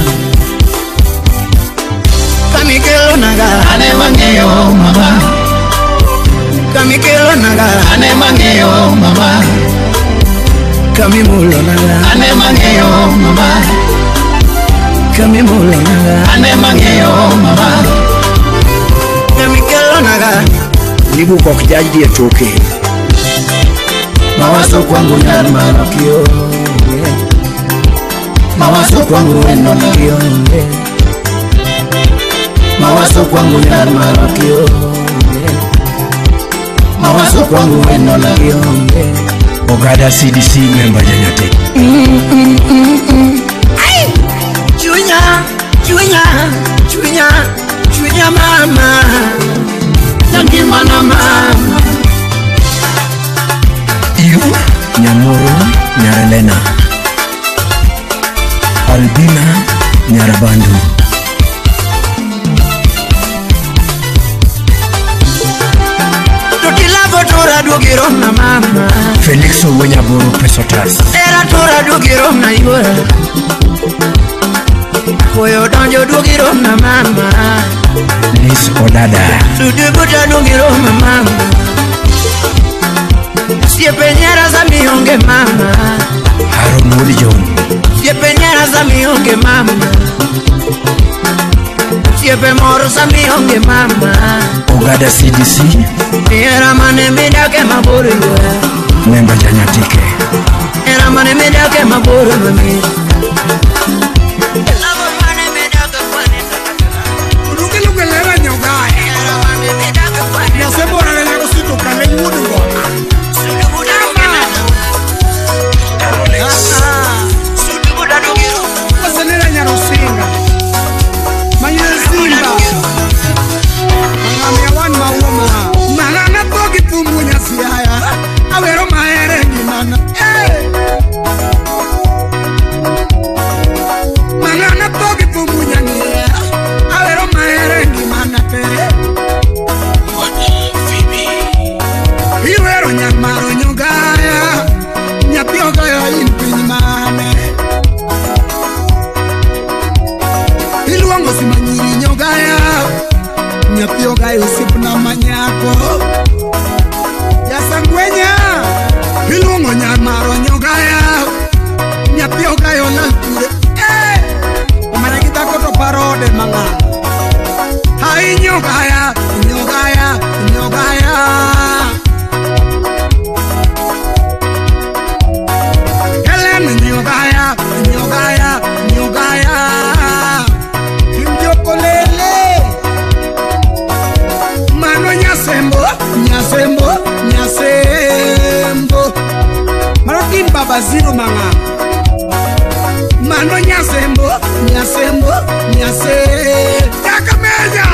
Kami kilona ga Ane mangeyo mama Kami kilona ga Ane mangeyo mama Kami mulona ga Ane mangeyo mama Kami mulona ga Ane mangeyo mama Kami kilona ga Nibu kwa kijaji ya toke Mawazo kwangu nyari marakio Mawazo kwangu wendo na kionge Mawazo kwangu nyari marakio Mawazo kwangu wendo na kionge Ogada C D C member Janyate Chunya, chunya, chunya, chunya mama Tangi mana mama Iyo Nyamoro Nyarelena Albina Nyarabandu Tutilavo tora dugiro na mama Felix Owanyaboro Pesotas Era tora dugiro na yora Koyo donjo dugiro na mama Liz Odada Sudibuta dugiro na mama Siepenyera za mionge mama Haron Woody John Siepenyera za mionge mama Siepe moro za mionge mama Ogada C D C Era mane midake maburu member Janyatike Era mane midake maburu mami Awero maere ni mana, eh. gayo sipna manyako ya sangwenya ilungo nyamaro nyogaya nyapio gayo lankure eh mana kita koto parode manga hai nyogaya nyogaya nyogaya Helen nyogaya nyogaya nyogaya kimjokolele mano nyasembo nyasembo nyasembo mano kim baba zero manga mano nyasembo nyasembo nyase takamenya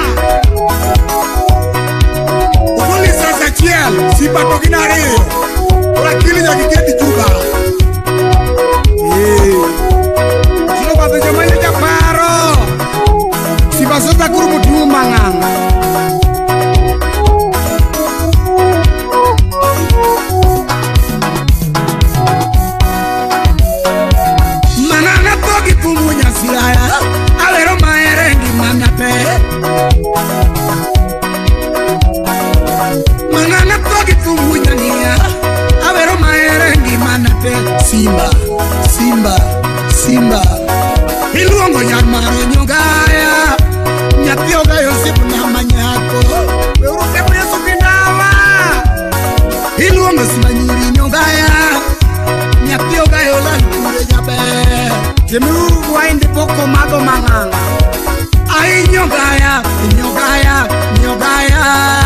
ukulisa zakiel si patokinari ora kili ya kiketi juga eh sino baba jamanya japaro si basota kurumu tu manga Siraya, avero maerengi manate Manana toki tumunyania avero maerengi manate Simba, Simba, Simba Iluongo nyamaro nyogaya Nyapioga yosipu na manyako Weurute mwesu kinawa Iluongo simanyiri nyogaya Nyapioga yolankure jabe Jemu waindi poko mago manganga Ai nyogaya, nyogaya, nyogaya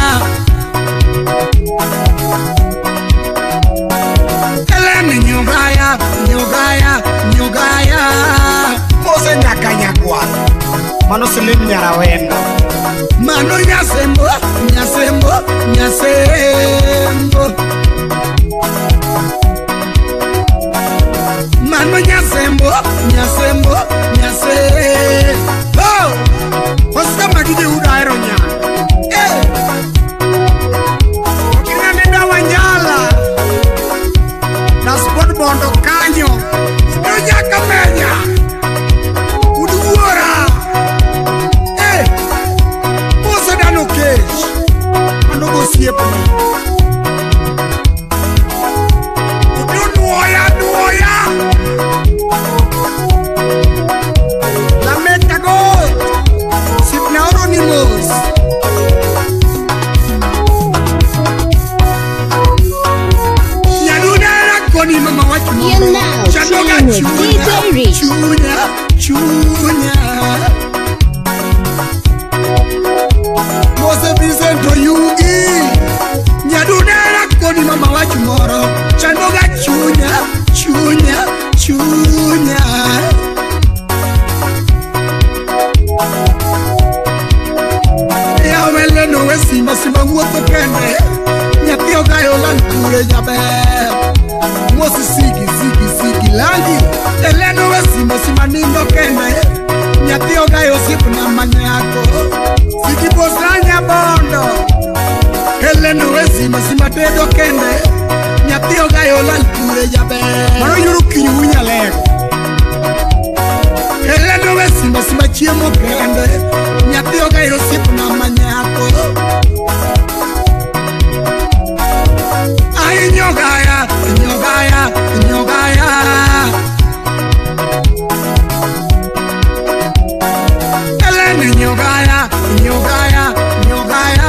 Eleni nyogaya, nyogaya, nyogaya Mose nyaka nyakwa Mano silim nyarawendo Mano nyasembo, nyasembo, nyasembo Mano nyasembo, nyasembo, nyase Oh! Koska magidi uda aeronya Eh! Okina nenda wanyala Na sport bondo kanyo Sinonya kamenya Uduora Eh! Mosa dano cage Mano go siepo Udu nuoya, nuoya La meta God Sipna Oronimos Nyaduna rakoni mama wachu You're now Chandoga tuning with D J Rich. Chunya Chunya Mose Vicento Yugi Nyaduna rakoni mama wachu moro Chandoga chunya Chunya Chunya Yawele no we simba simba woto kende Nyapio gayo lankure jabe Mosi sigi sigi sigi langi Ele no we simba simba nindo kende Nyapio gayo sipu na manyako Sigi posanya bondo Ele no we simba simba dedo kende Nyapio gayo lankure jabe Maro yuru kinyunya lego Ele no we simba simba chiemo kende Nyapio gayo sipu na manyako Ai nyogaya, nyogaya, nyogaya Eleni nyogaya, nyogaya, nyogaya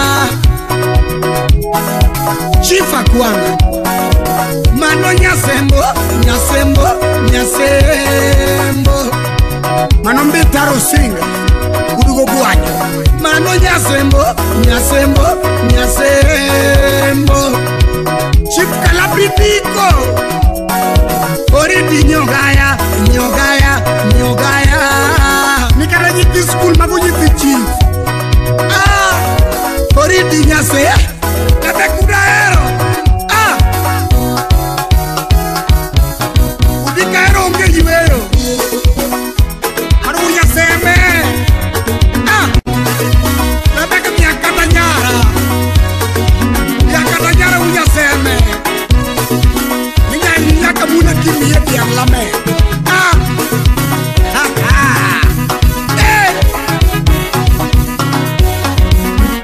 Chifa kuanga Mano nyasembo, nyasembo, nyasembo Mano mbitaro singa Udugo guanyo Mano nyasembo, nyasembo, nyasembo Chipka la pitiko Oridi nyogaya, nyogaya, nyogaya Nikara jiti school magu jiti chief Ah, oridi nyase Kate kudaero Ah Udikaero unge jiweyo Aru nyaseme Ah Nataka miakata nyara Miakata nyara unyaseme Minya nyaka muna kimi yepi yang lame Ah Ha ha Eh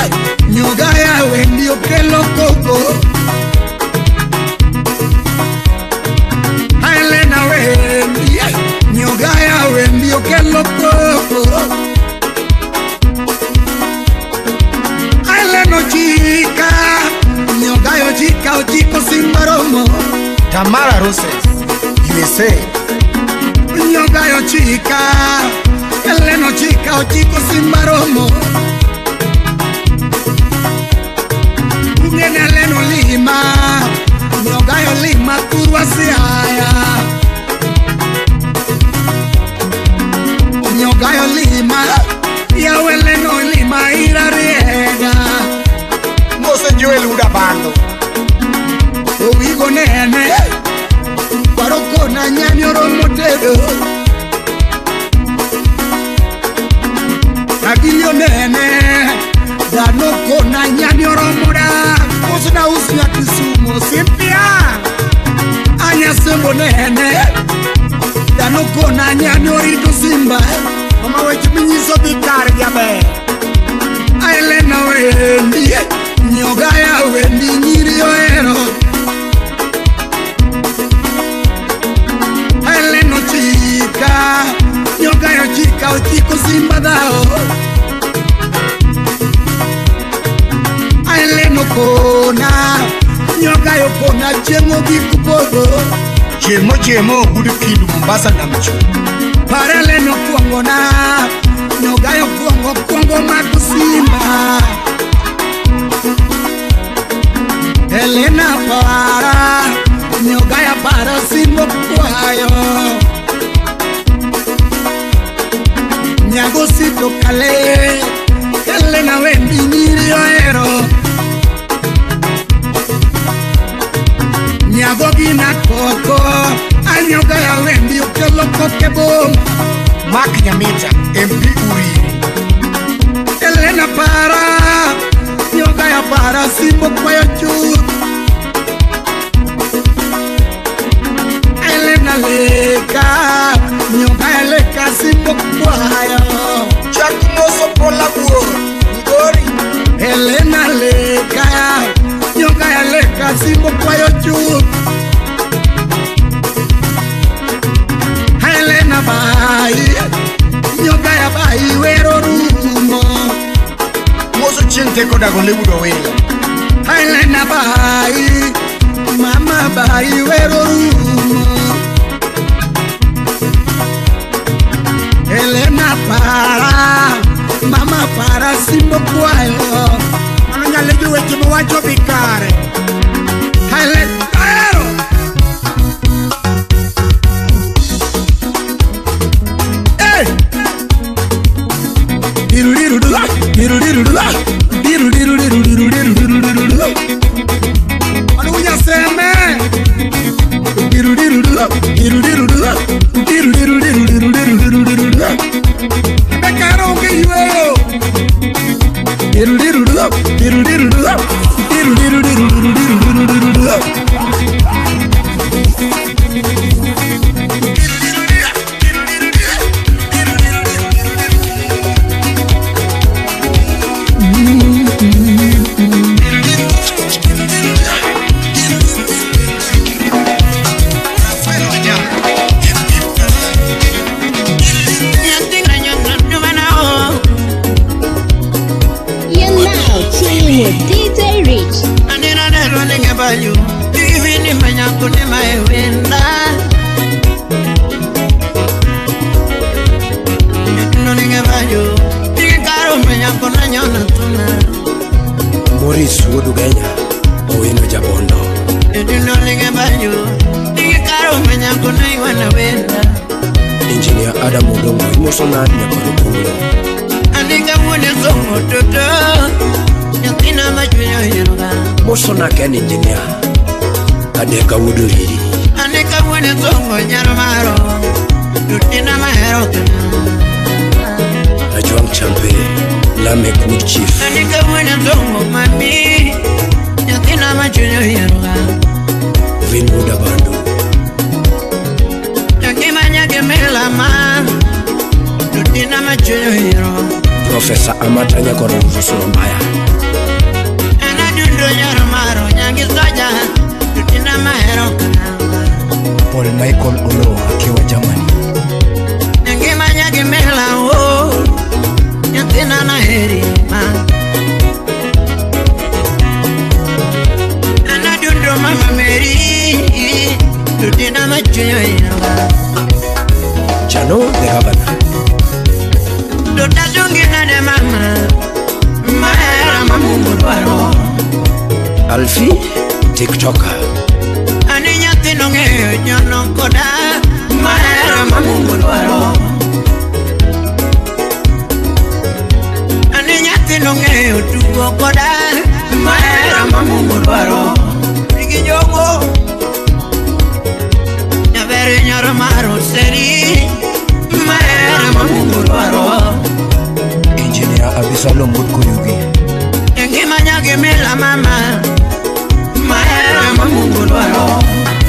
Nyogaya wendi okelo koko Elena wendi Nyogaya wendi okelo koko Elena chica Nyogayo chica o chico sin baromo Tamara Roses U S A Nyogayo chica Elena chica o chico sin baromo Ungene Elena Lima Nyogayo Lima kurwa siaya Nyogayo Lima Ya Elena Lima ira riega Mose Joel Uda Bando Owigo nene Baroko na nyani oromo tedo Agilio nene Danoko na nyani oromo da Osuna usi ya Kisumu Simpia Anya sembo nene Danoko na nyani orito Simba Mama wechi minyiso bikari jabe Elena wendi Nyogaya wendi nyiri yoero Elena chica Nyogaya chica o chico Simba dao Elena kona Nyogaya kona chemo bikupogo Chemo chemo budu kidu Mombasa na mchu Para Elena kuongo na Nyogaya kuongo kuongo maku Simba Elena para Nyogaya para Simba kwayo Nyagosito kale Elena wendi nyiri yoero Nyagogina koko Anyogaya wendi ukelo koke bom Mark Nyamita M P Uriri Elena para Nyogaya para Simba kwayo chut Elena leka Nyogaya leka Simba kwayo Chakumoso pola buo Ngori Elena leka Nyogaya leka Simba kwayo chut Elena bai Nyogaya bai wero rumo Moso chinte koda gole budo wele Elena bai Mama bai wero rumo Elena para Mama para Simba kwayo Anonya leju wechi mwacho bikare Elena pero Hey Diru diru diru diru diru diru diru diru diru diru diru diru diru Anonya seme Diru diru diru diru diru diru diru diru diru diru diru diru Bekaro ke yo Diru diru diru diru diru diru diru diru diru diru diru diru D J Rich. And then I'm running about you. Even if I'm not going to my window. Running about you. You got me up on a young Maurice Wodugenya, Owino Jabondo. You're running about you. You got me up on a young window. Engineer Adam Odongo, Mosona, Yaparukulo. And I got one is over to do. Mosona Ken Engineer Kadeka Wuduriri Aneka wene zongo nyarumaro Tutina mahero Najuang Champe Lame Good Chief Aneka wene zongo mami Yatina majunyo hiruga Vin Wuda Bandu Yakima nyake melama Tutina majunyo hiruga Professor Amatanya Koro Ususu Mbaya. Anadundo nyaromaro nyangi soja tutina mahero Paul Michael Olo akiwa Germany. Nyangi manyagi mela o nyantina na heri ma. Anadundo mama Mary tutina machuyo inawa. Chano the governor. Dotatungi na de mama mahera mamungu dwaro. Alfi TikToker. Ani nyati nonge nyono koda mahera mamungu dwaro. Ani nyati nonge utugo koda mahera mamungu dwaro. Rigi jogo nyavere nyoro maro seri mahera mamungu dwaro. Engineer Abisalom Butkuyugi. Yengi manyage mela mama mahera mamungu dwaro.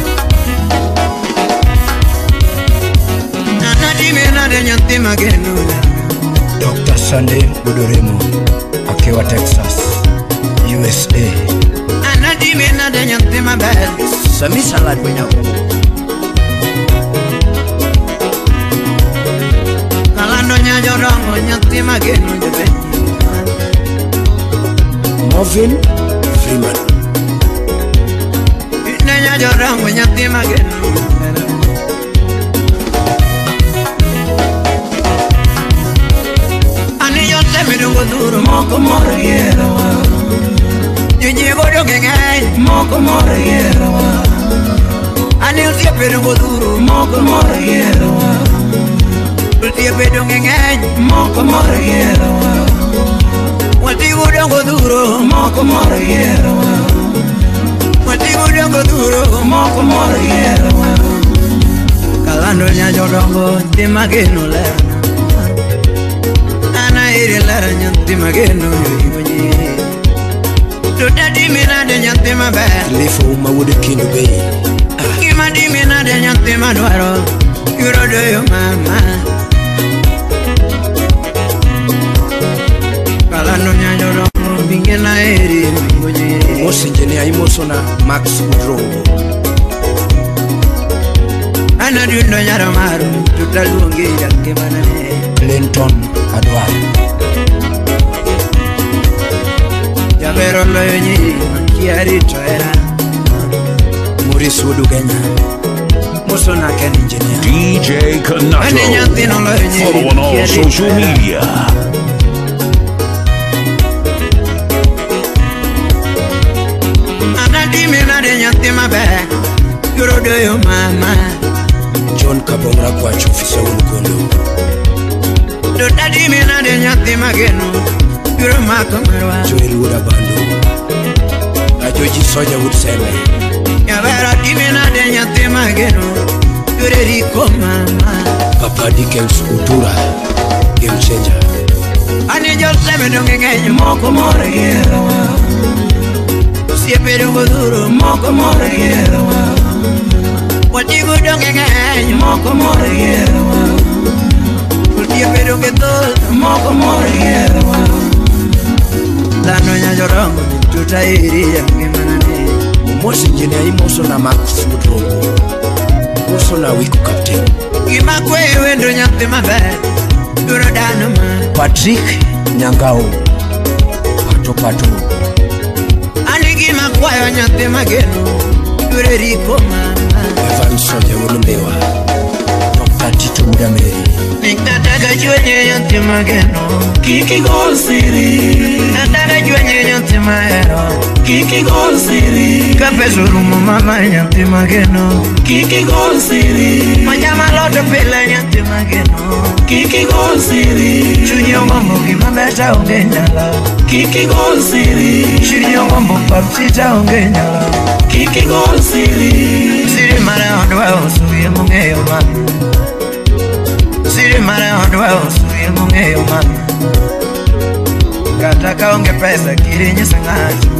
Anadi mena de nyante magenu. Doctor Sunday Budoremo akiwa Texas, U S A. Anadi mena de nyante mabel. Sami salad wenyaku. Kalando nyajorongo nyante magenu jebe. Marvin Freeman. Nenya jorango nyante magenu. Ani yote midungo duro moko moriero. Nyinyi godo gengai moko moriero. Ani usia midungo duro moko moriero. Usia midungo gengai moko moriero. Wati godo duro moko moriero. Wati godo duro moko moriero. Kalando nyajo dongo timageno le. Ana ire la nyanti mageno yoyi. Tuta dimina de nyanti mabe. Lifo mawude kinu be. Kima dimina de nyanti madwaro. Yuro do yo mama. Kalando nyajo dongo bingena ire yoyi. Most engineer Imosona Max Udrongo. Anadundo nyaromaro tutaluonge yake manane. Clinton Adwar. Yavero loyo nyi kiari toera. Maurice Udugenya. Mosona Ken engineer. D J Kanato. Follow on all social media. Anadimina de nyante mabe. Yuro do yo mama. John Kabongra kwa chofisa ulukondo. Tuta dimina de nyante magenu. Yuro makomarwa. Joel Wood Bando. Ajoji Soja Wood Seme. Yavera dimina de nyante magenu. Yure riko mama. Papa Dickens Utura. Game changer. Ani jol seme donge ngenyo moko moriero. Siempre un duro moko moriero. Wati donge ngenyo moko moriero. Siempre que todo moko moriero. Dano nya jorongo tuta iria ngemanane. Most engineer Imosona Max Udrongo. Mosona Wiku Captain. Kima kwe wendo nyante mabe. Duro dano ma. Patrick Nyangao. Pato Pato. Ani kima kwa nyante mageno. Duro riko mama. Evan Soja Ulumbewa. Doctor Tito Mudameri. Nikataka juenye nyante mageno. Kiki Gold City. Nataka juenye nyante mahero. Kiki Gold City. Kapeso rumo mama nyante mageno. Kiki Gold City. Manyama loto pila nyante mageno. Kiki Gold City. Chunyo mambo kimabeta ungenyala. Kiki Gold City. Chunyo mambo papsita ungenyala. Kiki Gold City. Siri mara ondwa usuye mungeyo mama. Siri mara ondwa usuye mungeyo mama. Kata kaonge pesa kirinye sangacho.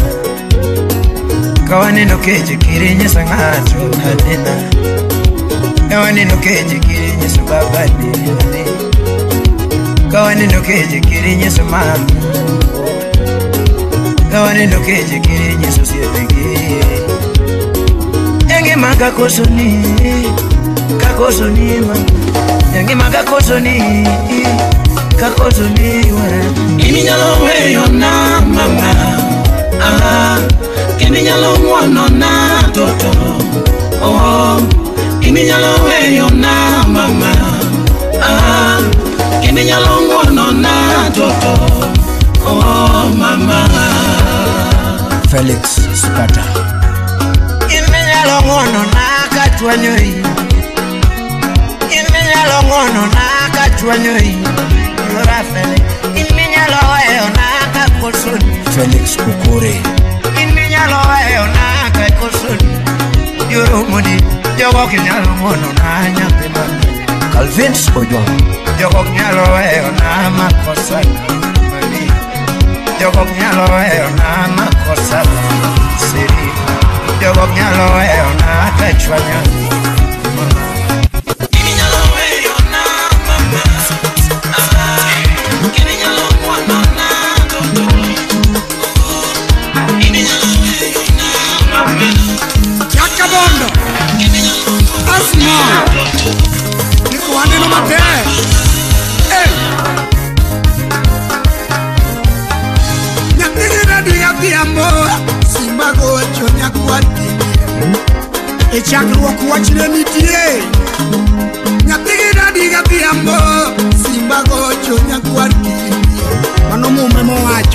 Kawanino keje kirinye sangacho hadina. Kawanino keje kirinye subabadi hadina. Gawani no keje kiri nyeso mam Gawani no keje kiri nyeso sietegi Yangi maka kosoni Kakosoni ma Yangi maka kosoni Kakosoni wa Kimi nyalo weyo na mama Ah Kimi nyalo mwono na toto Oh Kimi nyalo weyo na mama Ah Kimi nyalo mwono na toto Oh mama Felix Spata Kimi nyalo mwono na kachwanyoi Kimi nyalo mwono na kachwanyoi Yura Felix Kimi nyalo weyo na kakosoni Felix Kukure Kimi nyalo weyo na kakosoni Yura Mudi Jogo kinyalo mwono na nyampe mami Calvins Ojwang Jogo kinyalo weyo na makosa mami Jogo kinyalo weyo na makosa siri Jogo kinyalo weyo na kachwanya Kimi nyalo weyo na mama Kimi nyalo mwono na toto Kimi nyalo weyo na mama Yakabondo Asma Niko wane no mate Eh Nyatigina diya biyambo Simba gocho nyakwati Echakruwa kuwachire nitie Nyatigina diya biyambo Simba gocho nyakwati Mano mume mowacho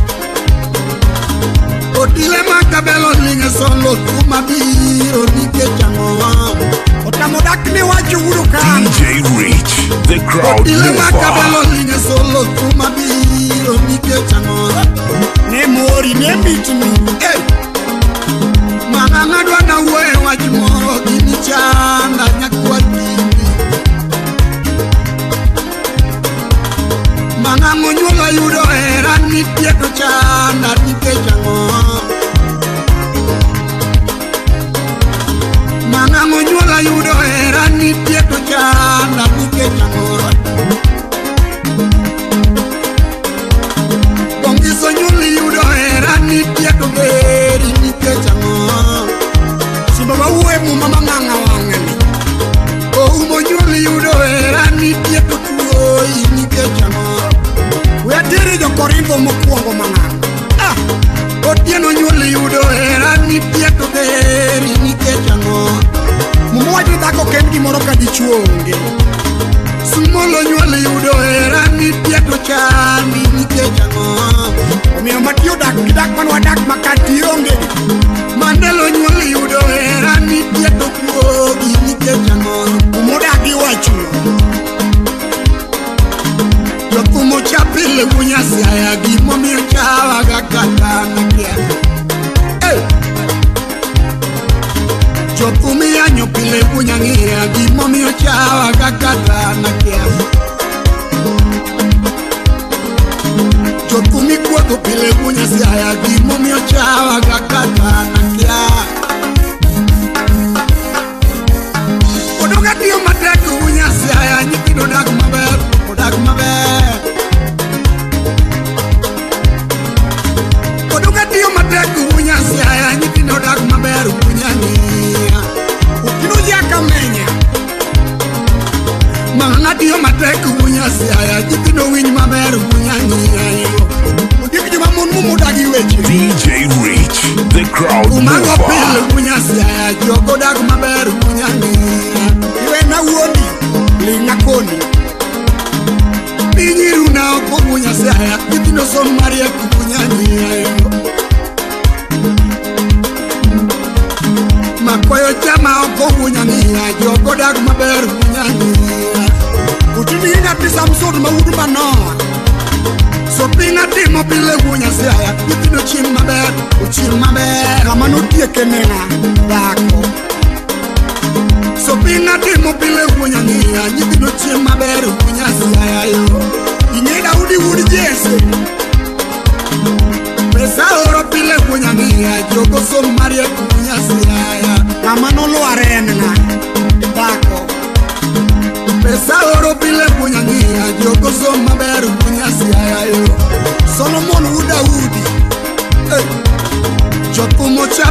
Otile makabelo linge solo kuma biro nike changoa Otamodak ni wachu urukan D J Rich, the crowd Otile makabelo mover. linge solo kuma biro nike changoa Ne mori ne bitimi hey. Manga ngadwa na uwe wachu moro Gini chanda nyakwa gini Manga ngonyula yudo era nitie to chanda nike changoa Manga ngonyula yudo era nitie to chanda nike changoa Bongiso nyuli yudo era nitie to beri nike changoa Sibaba uwe mu mama nganga wangeni O umo nyuli yudo era nitie to tuoi nike changoa Wea tiri jo koringo mokuongo manang Ah Otieno nyuli yudo era nitie to beri nike changoa Mumo wajri dhako ken gimoro ka dichuonge Sumolo nyuli yudo era nitie to chandi nike changoa Omiyo matiyo dak kidak man wadak makati onge Mandelo nyuli yudo era nitie to kuogi nike changoa Mumo dagi wachuno Jokumo chapile bunya siya Gimo miyo chawa gakata na kia Hey Jokumi ya nyopile bunya ngia Gimo miyo chawa gakata na kia Jokumi kuoto pile bunya siya Gimo miyo chawa gakata na kia Odoga tiyo mateku bunya siya Nyikido dagu maber Odagu maber Odoga tiyo mateku bunya siya Nyikido dagu maber bunya niya Ukinu jaka menya Manga tiyo mateku bunya siya Nyikido winy maber bunya niya Udik juma mun mumu dagi weche D J Rich, the crowd Umango pile mover. bunya siya Jogo dagu maber bunya niya Iwe na uoni Linga koni Binyiru na oko bunya siya Kitino son maria kubunya niya Makoyo chama oko bunya niya Jogo dagu maber bunya niya Utini inga pisa msodu maudu manoa So pinga timo pile bunya siya Kitino chim maber Uchim maber Kamano tie kenena Dako So pinga timo pile bunya niya Kitino chim maber bunya siya yo Ineda udi udi jese Pesa oro pile bunya niya Jogo so maria bunya siya Kamano lo arena Dako Pesa oro pile bunya niya Jogo so maber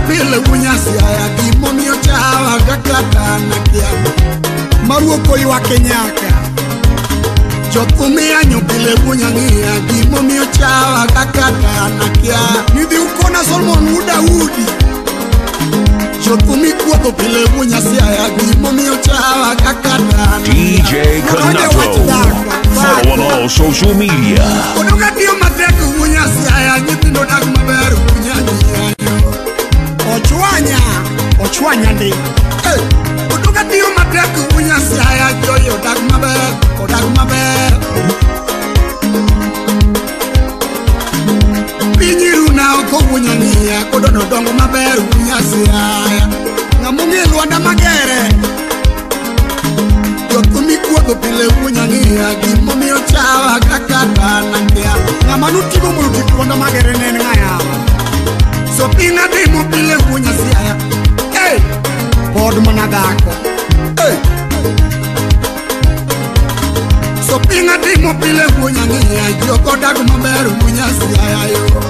pile wunyasi aya gimomiyo chawa kakata nakia maruoko ywa kenyaka Jotumia nyopile wunyang'ia gimomiyo chawa kakata nakia Nidhi ukona Solomon Udaudi Jotumi kuoto pile wunyasi aya gimomiyo chawa kakata D J Kanato. Follow on all social media. Kodoka dio mateku wunyasi aya nyithindo dak maber wunyang'ia Ochwanya, ochwanya ndi hey. Kodoka dio mateku wunyasi aya joyo dak maber, odak maber Pinyiru na oko wunyang'ia kodono dongo maber wunyasi aya Ngamungi luanda magere Jotumi kuoto pile wunyang'ia gimomiyo chawa kakata nakia Ngamanu tigo muluti luanda magere nene ngaya So pinga dimo pile wunyasi aya Hey, pod manadako Hey So pinga dimo pile wunyang'ia joko dago maber wunyasi aya yo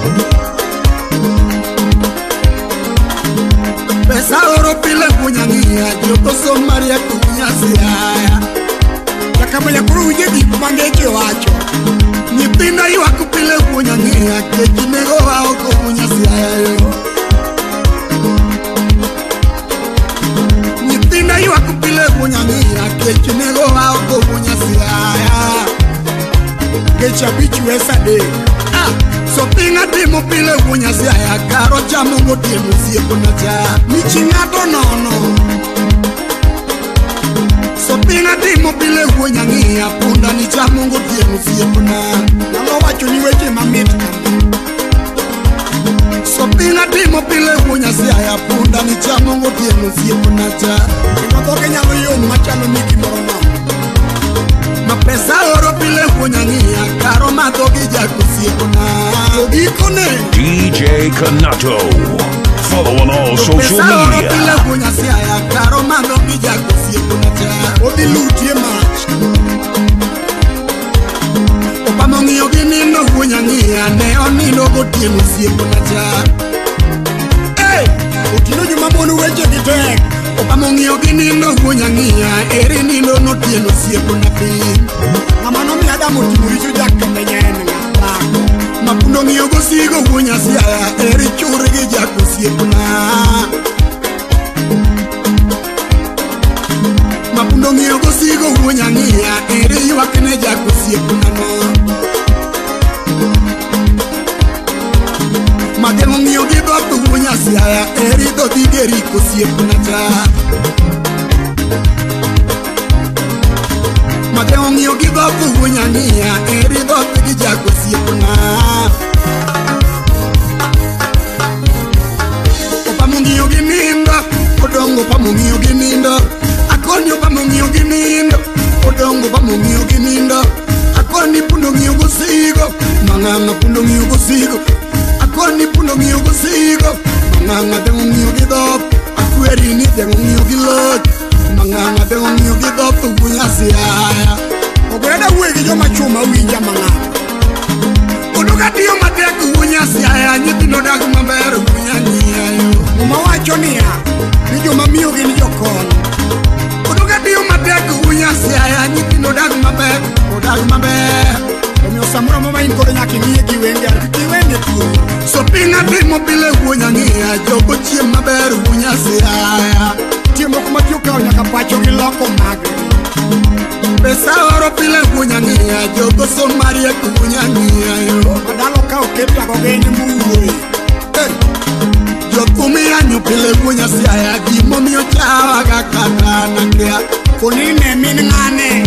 Pesa oro pile wunyang'ia joko somaria kunyasi aya Yakamaya kuru uje dipo mangeche wacho Nyipinda iwa kupile wunyang'ia kejinego wao kunyasi aya yo Nyipinda iwa kupile wunyang'ia kejinego wao kunyasi aya Kecha bichu esade Ah So pinga dimo pile wunyasi aya Karo chamungo tiemu siyepo na cha Michingato nono So pinga dimo pile wunyang'ia Punda ni chamungo tiemu siyepo na Nalo wacho ni weche mamit So pinga dimo pile wunyasi aya Punda ni chamungo tiemu siyepo na cha Inotoke nyalo yung machalo miki morono Mapesa oro pile wunyang'ia Karo matoki jako siyepo na Ogikone D J Kanato. Follow on all social media. Pile wunyasi aya Karo matoki jako siyepo na cha Odi lutie mach Opamong'io ginindo wunyang'ia Ne onindo gotieno siyepo na cha Hey! Utino jumamonu weche gitek Opamong'io ginindo wunyang'ia Eri nindo notieno siyepo na piny Ng'amano mi Adamu timuricho jaka menyen ng'atako Mapundo ng'io gosigo wunyasi aya Eri churi gi jako siyepo na Mapundo ng'io gosigo wunyang'ia Eri ywakne jako siyepo na no Magemo ng'io gi dhok wunyasi aya Eri dhodhi geriko siyepo na cha Magemo ng'io gi dhok wunyang'ia Eri dhodhi gi jako siyepo na Opamong'io gi nindo Odongo opamong'io gi nindo Akoni opamong'io gi nindo Odongo opamong'io gi nindo Akoni pundo ng'io gosigo Mang'ang'a pundo ng'io gosigo Akoni pundo ng'io gosigo Mang'ang'a dengo ng'io gi dhok Akweri ni dengo ng'io gi lot Mang'ang'a dengo ng'io gi dhok wunyasi aya Ogreda wegi joma chuma winja mang'ang'a Oduka tiyo matek wunyasi aya Nyithindo dak maber wunyang'ia yo Uma wacho niya Ni joma miyo gin jokon Oduka tiyo matek wunyasi aya Nyithindo dak maber Odak maber Omiyo samura mama in kodo nyaki ng'iye gi wenge Arki wenge tuo So pinga timo pile wunyang'ia Jogo chiem maber wunyasi aya Tiemo kuma tiyo kao nyaka pacho gi loko magre Pesa oro pile wunyang'ia Jogo somarie ku wunyang'ia yo Madalo kao kepta kogeni muwe Hey Jotumia nyopile wunyasi aya Gimomiyo chawa kakata nakia Konine min ng'ane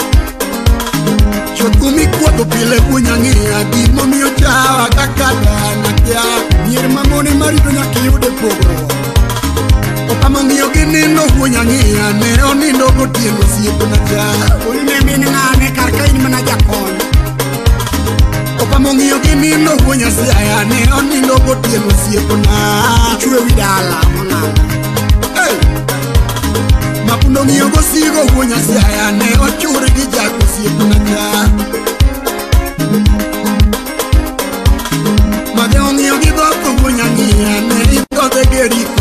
Jotumi kuoto pile wunyang'ia Gimomiyo chawa kakata nakia Nyier mamoni marito nyaki yude pogro Opamong'io gi nindo wunyang'ia Ne onindo gotieno siyepo na cha Konine min ng'ane karka in mana jakon Opamong'io gi nindo wunyasi aya Ne onindo gotieno siyepo na Ichwe widala mang'ang'a Hey! Mapundo ng'io gosigo wunyasi aya Ne ochuri gi jako siyepo na cha Magemo ng'io gi dhok wunyang'ia Ne idhodhe geriko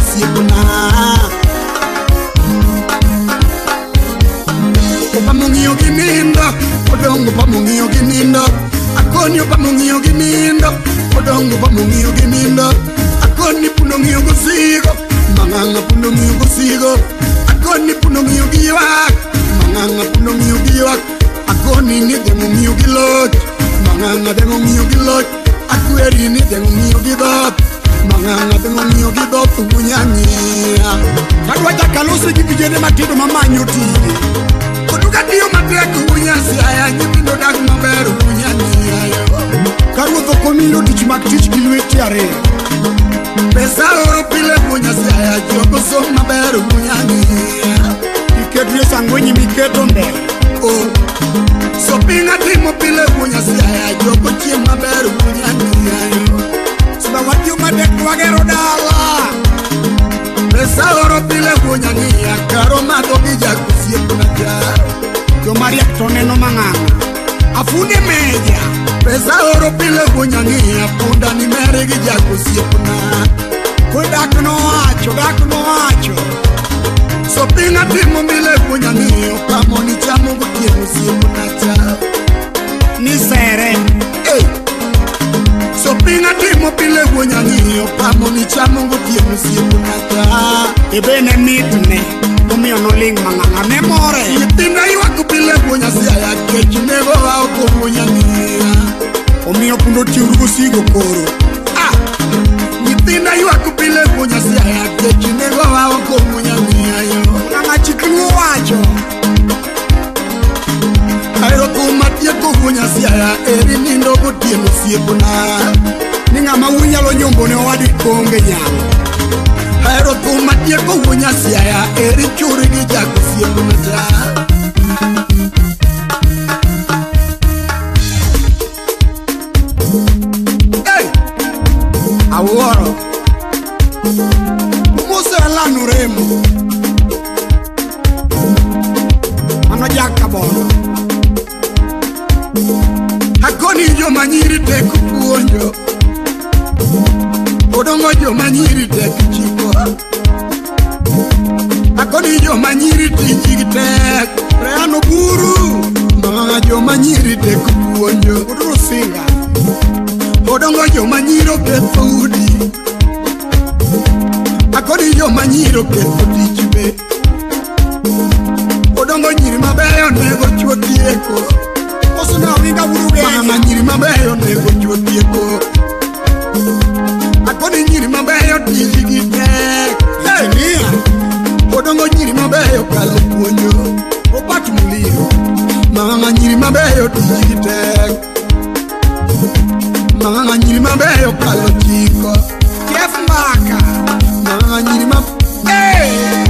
Akoni pa mungiyo ginindo Odongo pa mungiyo ginindo Akoni puno ngiyo gusigo Manganga puno ngiyo gusigo Akoni puno ngiyo giwak Manganga puno ngiyo giwak Akoni ni dengo ngiyo gilot Manganga dengo ngiyo gilot Akweri ni dengo ngiyo gidot Manganga dengo ngiyo gidot Ubunyangia Kadwa jakalusi jibijene matido mamanyo tini Kuduka diyo matreku ubunyasi aya Nyipindo dagu maberu ubunyangia Karuotho komilo tich mak tich gilweti are Pesa oro pile ubunyasi aya Joko som maberu ubunyangia Iketu ye sangwenyi miketo mbele Oh So pinga timo pile ubunyasi aya Joko chie maberu ubunyangia Sida wati umadek wagero dala Pesa oro pile ubunyangia Karo mato bija kusie kuna jaro Yo maria toneno manganga Afunde meja Pesa oro pile ubunyangia Punda ni meregi jako siepuna Kudak no acho, dak no acho So pinga timo pile ubunyangia Kamo ni chamu kutiemu siepuna cha Ni sere Hey So pinga timo pile ubunyangia Kamo ni chamu kutiemu siepuna cha Ebene mitne Kumio no ling manganga memore Yitinda iwa kupile ubunyasi aya Kechinego wao kubunyangia Omio pundo tiurugo sigo koro Ah Yitinda iwa kupile ubunyasi aya Kechinego wao kubunyangia Nanga chikluo wacho Aero kumatie kubunyasi aya Eri nindo kutie musiepuna Ninga mawunya lo nyombo ne wadi konge nyalo Aero kumatie kubunyasi aya Eri churi di jako siepuna ja Aworo Musa lanu remo Ano jaka bono Hakoni jo manyiri teku puonjo Odongo jo manyiri teku chiko Hakoni jo manyiri tijigi teku Preano buru Mga jo manyiri teku puonjo Uduru singa Odongo jo manyiro ketho udi Akoni jo manyiro ketho tichbe Odongo nyiri mabeyo nego chuo tieko Osuna winga wuruge Mama nyiri mabeyo nego chuo tieko Akoni nyiri mabeyo tijigi tek Engineer Odongo nyiri mabeyo kalo puonjo Opatu muliro Mama nyiri mabeyo tijigi tek Manga nyiri mabeyo kalo chiko Kef mbaka Manga nyiri mabeyo Hey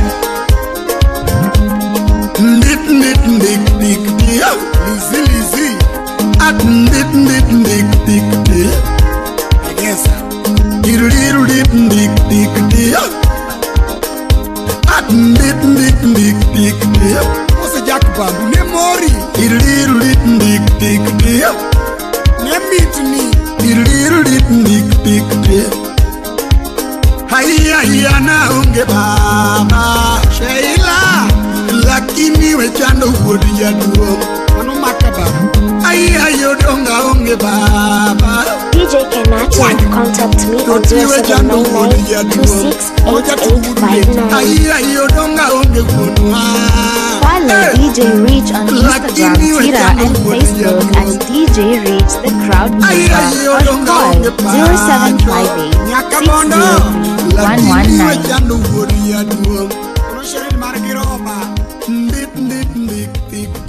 Ndit ndit ndik dik dik Lizi lizi At ndit ndit ndik dik dik Agesa Diru diru dit ndik dik dik At ndit ndit ndik dik dik Ose jakubambu ne mori Diru diru dit ndik dik dik Ne mitni Diru dit ndik dik dik Haiya hiya na unge baba Sheila Lakini wechando hudi ya duo Ano makaba Haiya yodonga unge baba D J Kenato, contact me on zero seven nine nine two six eight eight five nine. Haiya yodonga unge kunwa Follow D J Reach on Instagram, Twitter and Facebook at D J Reach the Crowd Mover or call zero seven five eight six zero three one one nine. Ndit ndit ndik dik